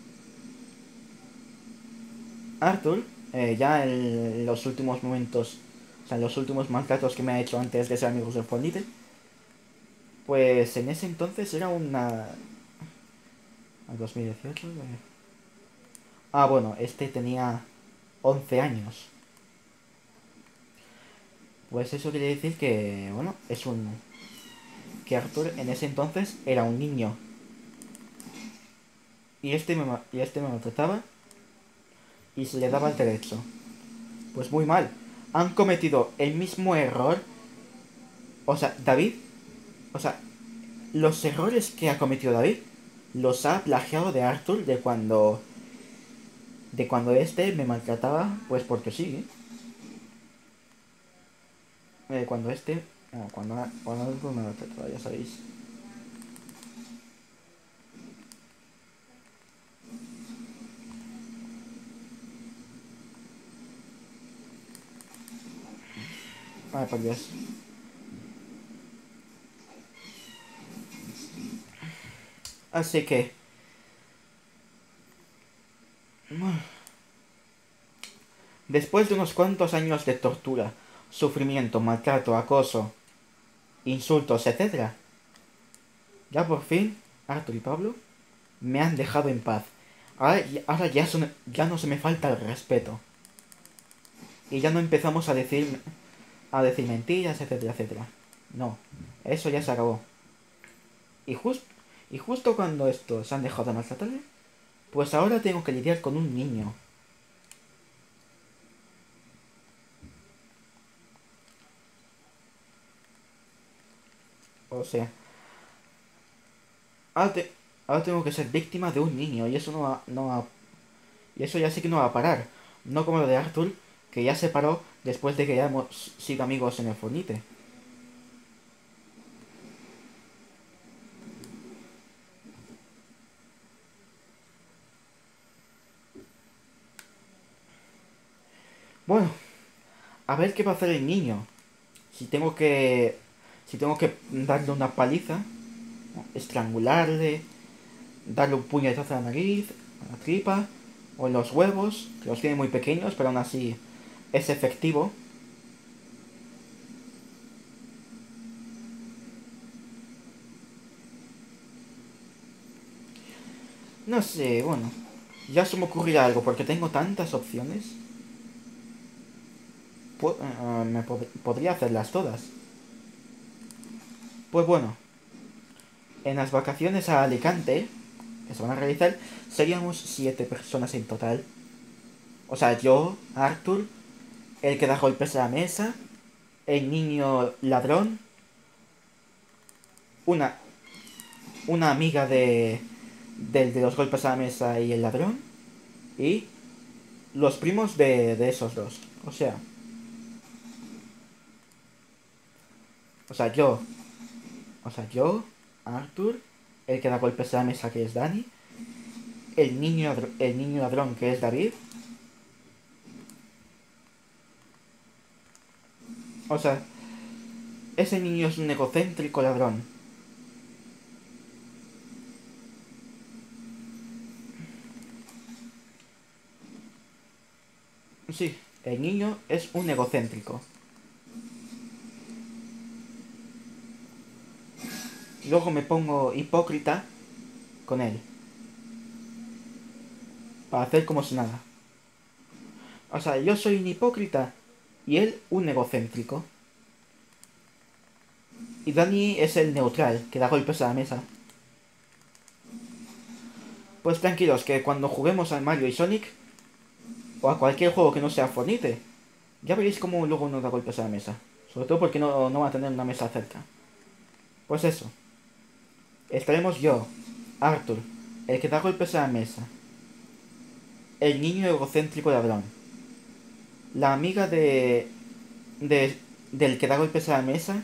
Arthur, ya en los últimos momentos, o sea, en los últimos maltratos que me ha hecho antes de ser amigos del Fornite, pues en ese entonces era una... ¿A 2018? Ah, bueno, este tenía 11 años. Pues eso quiere decir que, bueno, es un... Que Arthur en ese entonces era un niño. Y este me maltrataba y se le daba el derecho. Pues muy mal. Han cometido el mismo error. O sea, David... O sea, los errores que ha cometido David los ha plagiado de Arthur de cuando este me maltrataba, pues porque sí, cuando este... No, cuando Arthur me maltrataba, ya sabéis. Ay, por Dios. Así que... Después de unos cuantos años de tortura, sufrimiento, maltrato, acoso, insultos, etc., ya por fin, Arthur y Pablo me han dejado en paz. Ahora ya no se me falta el respeto. Y ya no empezamos a decir mentiras, etcétera, etcétera. No, eso ya se acabó. Y, y justo cuando estos han dejado de maltratarle, pues ahora tengo que lidiar con un niño. O sea, ahora, ahora tengo que ser víctima de un niño y eso y eso ya sí que no va a parar. No como lo de Arthur, que ya se paró después de que ya hemos sido amigos en el Fornite. Bueno, a ver qué va a hacer el niño. Si tengo que... Si tengo que darle una paliza, estrangularle, darle un puñetazo a la nariz, a la tripa, o en los huevos, que los tiene muy pequeños, pero aún así es efectivo. No sé, bueno, ya se me ocurrirá algo, porque tengo tantas opciones. Podría hacerlas todas. Pues bueno, en las vacaciones a Alicante, que se van a realizar, seríamos 7 personas en total. O sea, yo, Arthur, el que da golpes a la mesa, el niño ladrón, una, una amiga del de los golpes a la mesa y el ladrón, y los primos de esos dos. O sea, yo, yo, Arthur, el que da golpes a la mesa que es Dani, el niño ladrón que es David. O sea, ese niño es un egocéntrico ladrón. Sí, el niño es un egocéntrico. Luego me pongo hipócrita con él, para hacer como si nada. O sea, yo soy un hipócrita y él un egocéntrico. Y Dani es el neutral, que da golpes a la mesa. Pues tranquilos, que cuando juguemos a Mario y Sonic, o a cualquier juego que no sea Fornite, ya veréis cómo luego no da golpes a la mesa. Sobre todo porque no va a tener una mesa cerca. Pues eso. Estaremos yo, Arthur, el que da golpes a la mesa, el niño egocéntrico ladrón, la amiga del que da golpes a la mesa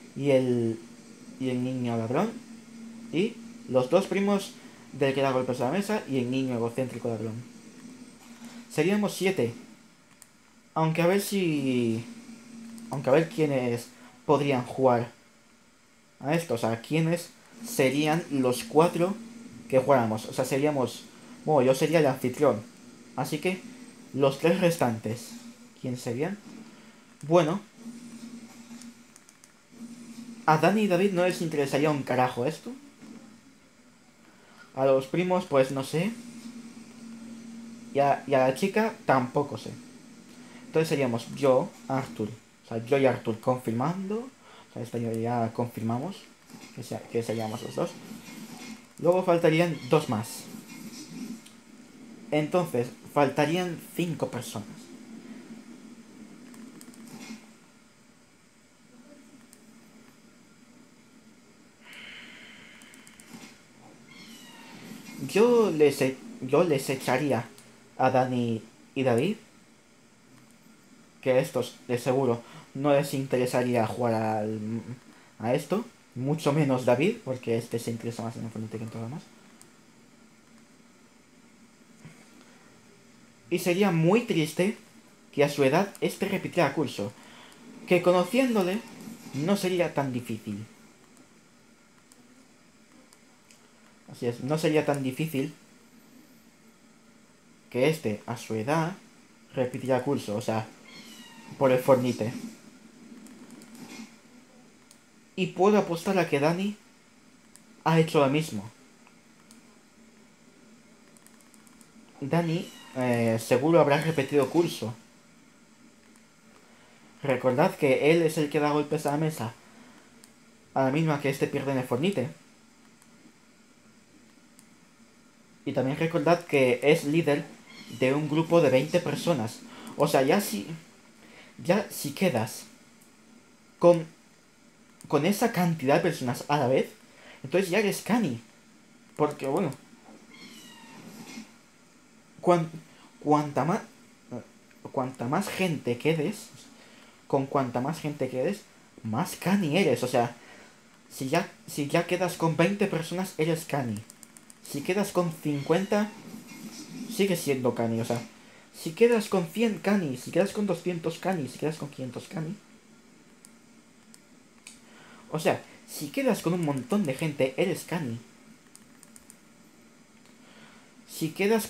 y el niño ladrón, y los dos primos del que da golpes a la mesa y el niño egocéntrico ladrón. Seríamos 7. Aunque a ver si... Aunque a ver quiénes podrían jugar a esto. O sea, quiénes serían los 4 que jugáramos. O sea, seríamos... Bueno, yo sería el anfitrión. Así que los 3 restantes. ¿Quién serían? Bueno, a Dani y David no les interesaría un carajo esto. A los primos, pues no sé. Y a la chica tampoco sé. Entonces seríamos yo, Arthur. O sea, yo y Arthur confirmando. O sea, esta ya confirmamos que seríamos los dos. Luego faltarían 2 más. Entonces, faltarían 5 personas. Yo les echaría a Dani y David, que a estos de seguro no les interesaría jugar a esto, mucho menos David, porque este se interesa más en el Fortnite que en todo lo demás. Y sería muy triste que a su edad este repitiera curso, que conociéndole no sería tan difícil. Así es, no sería tan difícil que este, a su edad, repitiera curso, o sea, por el Fornite. Y puedo apostar a que Dani ha hecho lo mismo. Dani seguro habrá repetido curso. Recordad que él es el que da golpes a la mesa, a la misma que este pierde en el Fornite. Y también recordad que es líder de un grupo de 20 personas. O sea, ya si quedas con con esa cantidad de personas a la vez, entonces ya eres Cani. Porque, bueno, cuan- cuanta más, cuanta más gente quedes, con cuanta más gente quedes, más Cani eres. O sea, si ya quedas con 20 personas, eres Cani. Si quedas con 50, sigues siendo Cani. O sea, si quedas con 100 Cani, si quedas con 200 Cani, si quedas con 500 Cani. O sea, si quedas con un montón de gente, eres Cani. Si quedas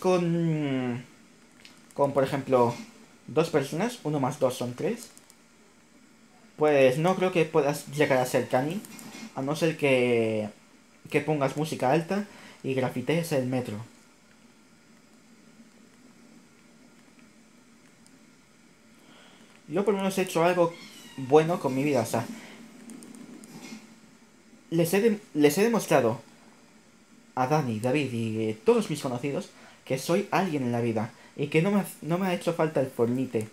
con por ejemplo, dos personas, uno más dos son tres, pues no creo que puedas llegar a ser Cani, a no ser que pongas música alta y grafitees el metro. Yo por lo menos he hecho algo bueno con mi vida, o sea, les he demostrado a Dani, David y todos mis conocidos que soy alguien en la vida y que no me ha hecho falta el fornite.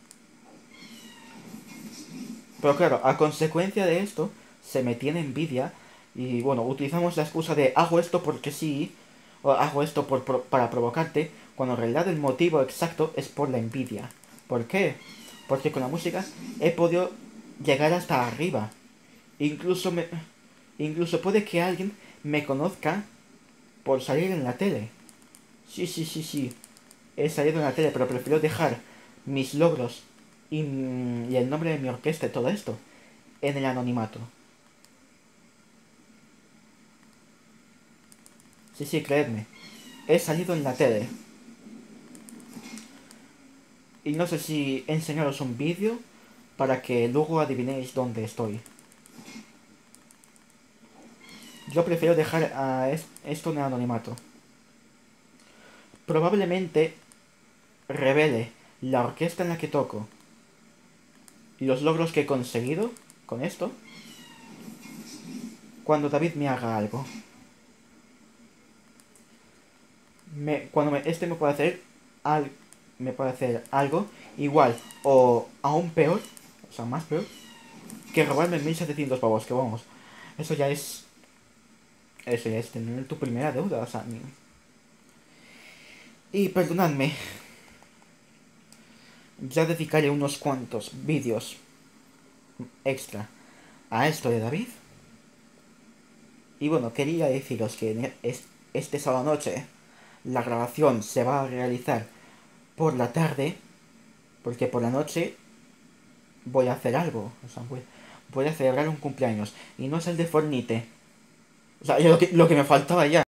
Pero claro, a consecuencia de esto, se me tiene envidia y bueno, utilizamos la excusa de hago esto porque sí, o hago esto para provocarte, cuando en realidad el motivo exacto es por la envidia. ¿Por qué? Porque con la música he podido llegar hasta arriba. Incluso incluso puede que alguien me conozca por salir en la tele. Sí, sí, sí, sí. He salido en la tele, pero prefiero dejar mis logros y el nombre de mi orquesta y todo esto en el anonimato. Sí, sí, creedme. He salido en la tele. Y no sé si enseñaros un vídeo para que luego adivinéis dónde estoy. Yo prefiero dejar esto en el anonimato. Probablemente revele la orquesta en la que toco y los logros que he conseguido con esto cuando David me haga algo. Este al, me puede hacer algo igual o aún peor, o sea, más peor, que robarme 1700 pavos, que vamos. Eso ya es Eso ya es tener tu primera deuda, o sea, y perdonadme, ya dedicaré unos cuantos vídeos extra a esto de David. Y bueno, quería deciros que este sábado noche la grabación se va a realizar por la tarde, porque por la noche voy a hacer algo, o sea, voy a celebrar un cumpleaños. Y no es el de Fornite, o sea, lo que me faltaba ya.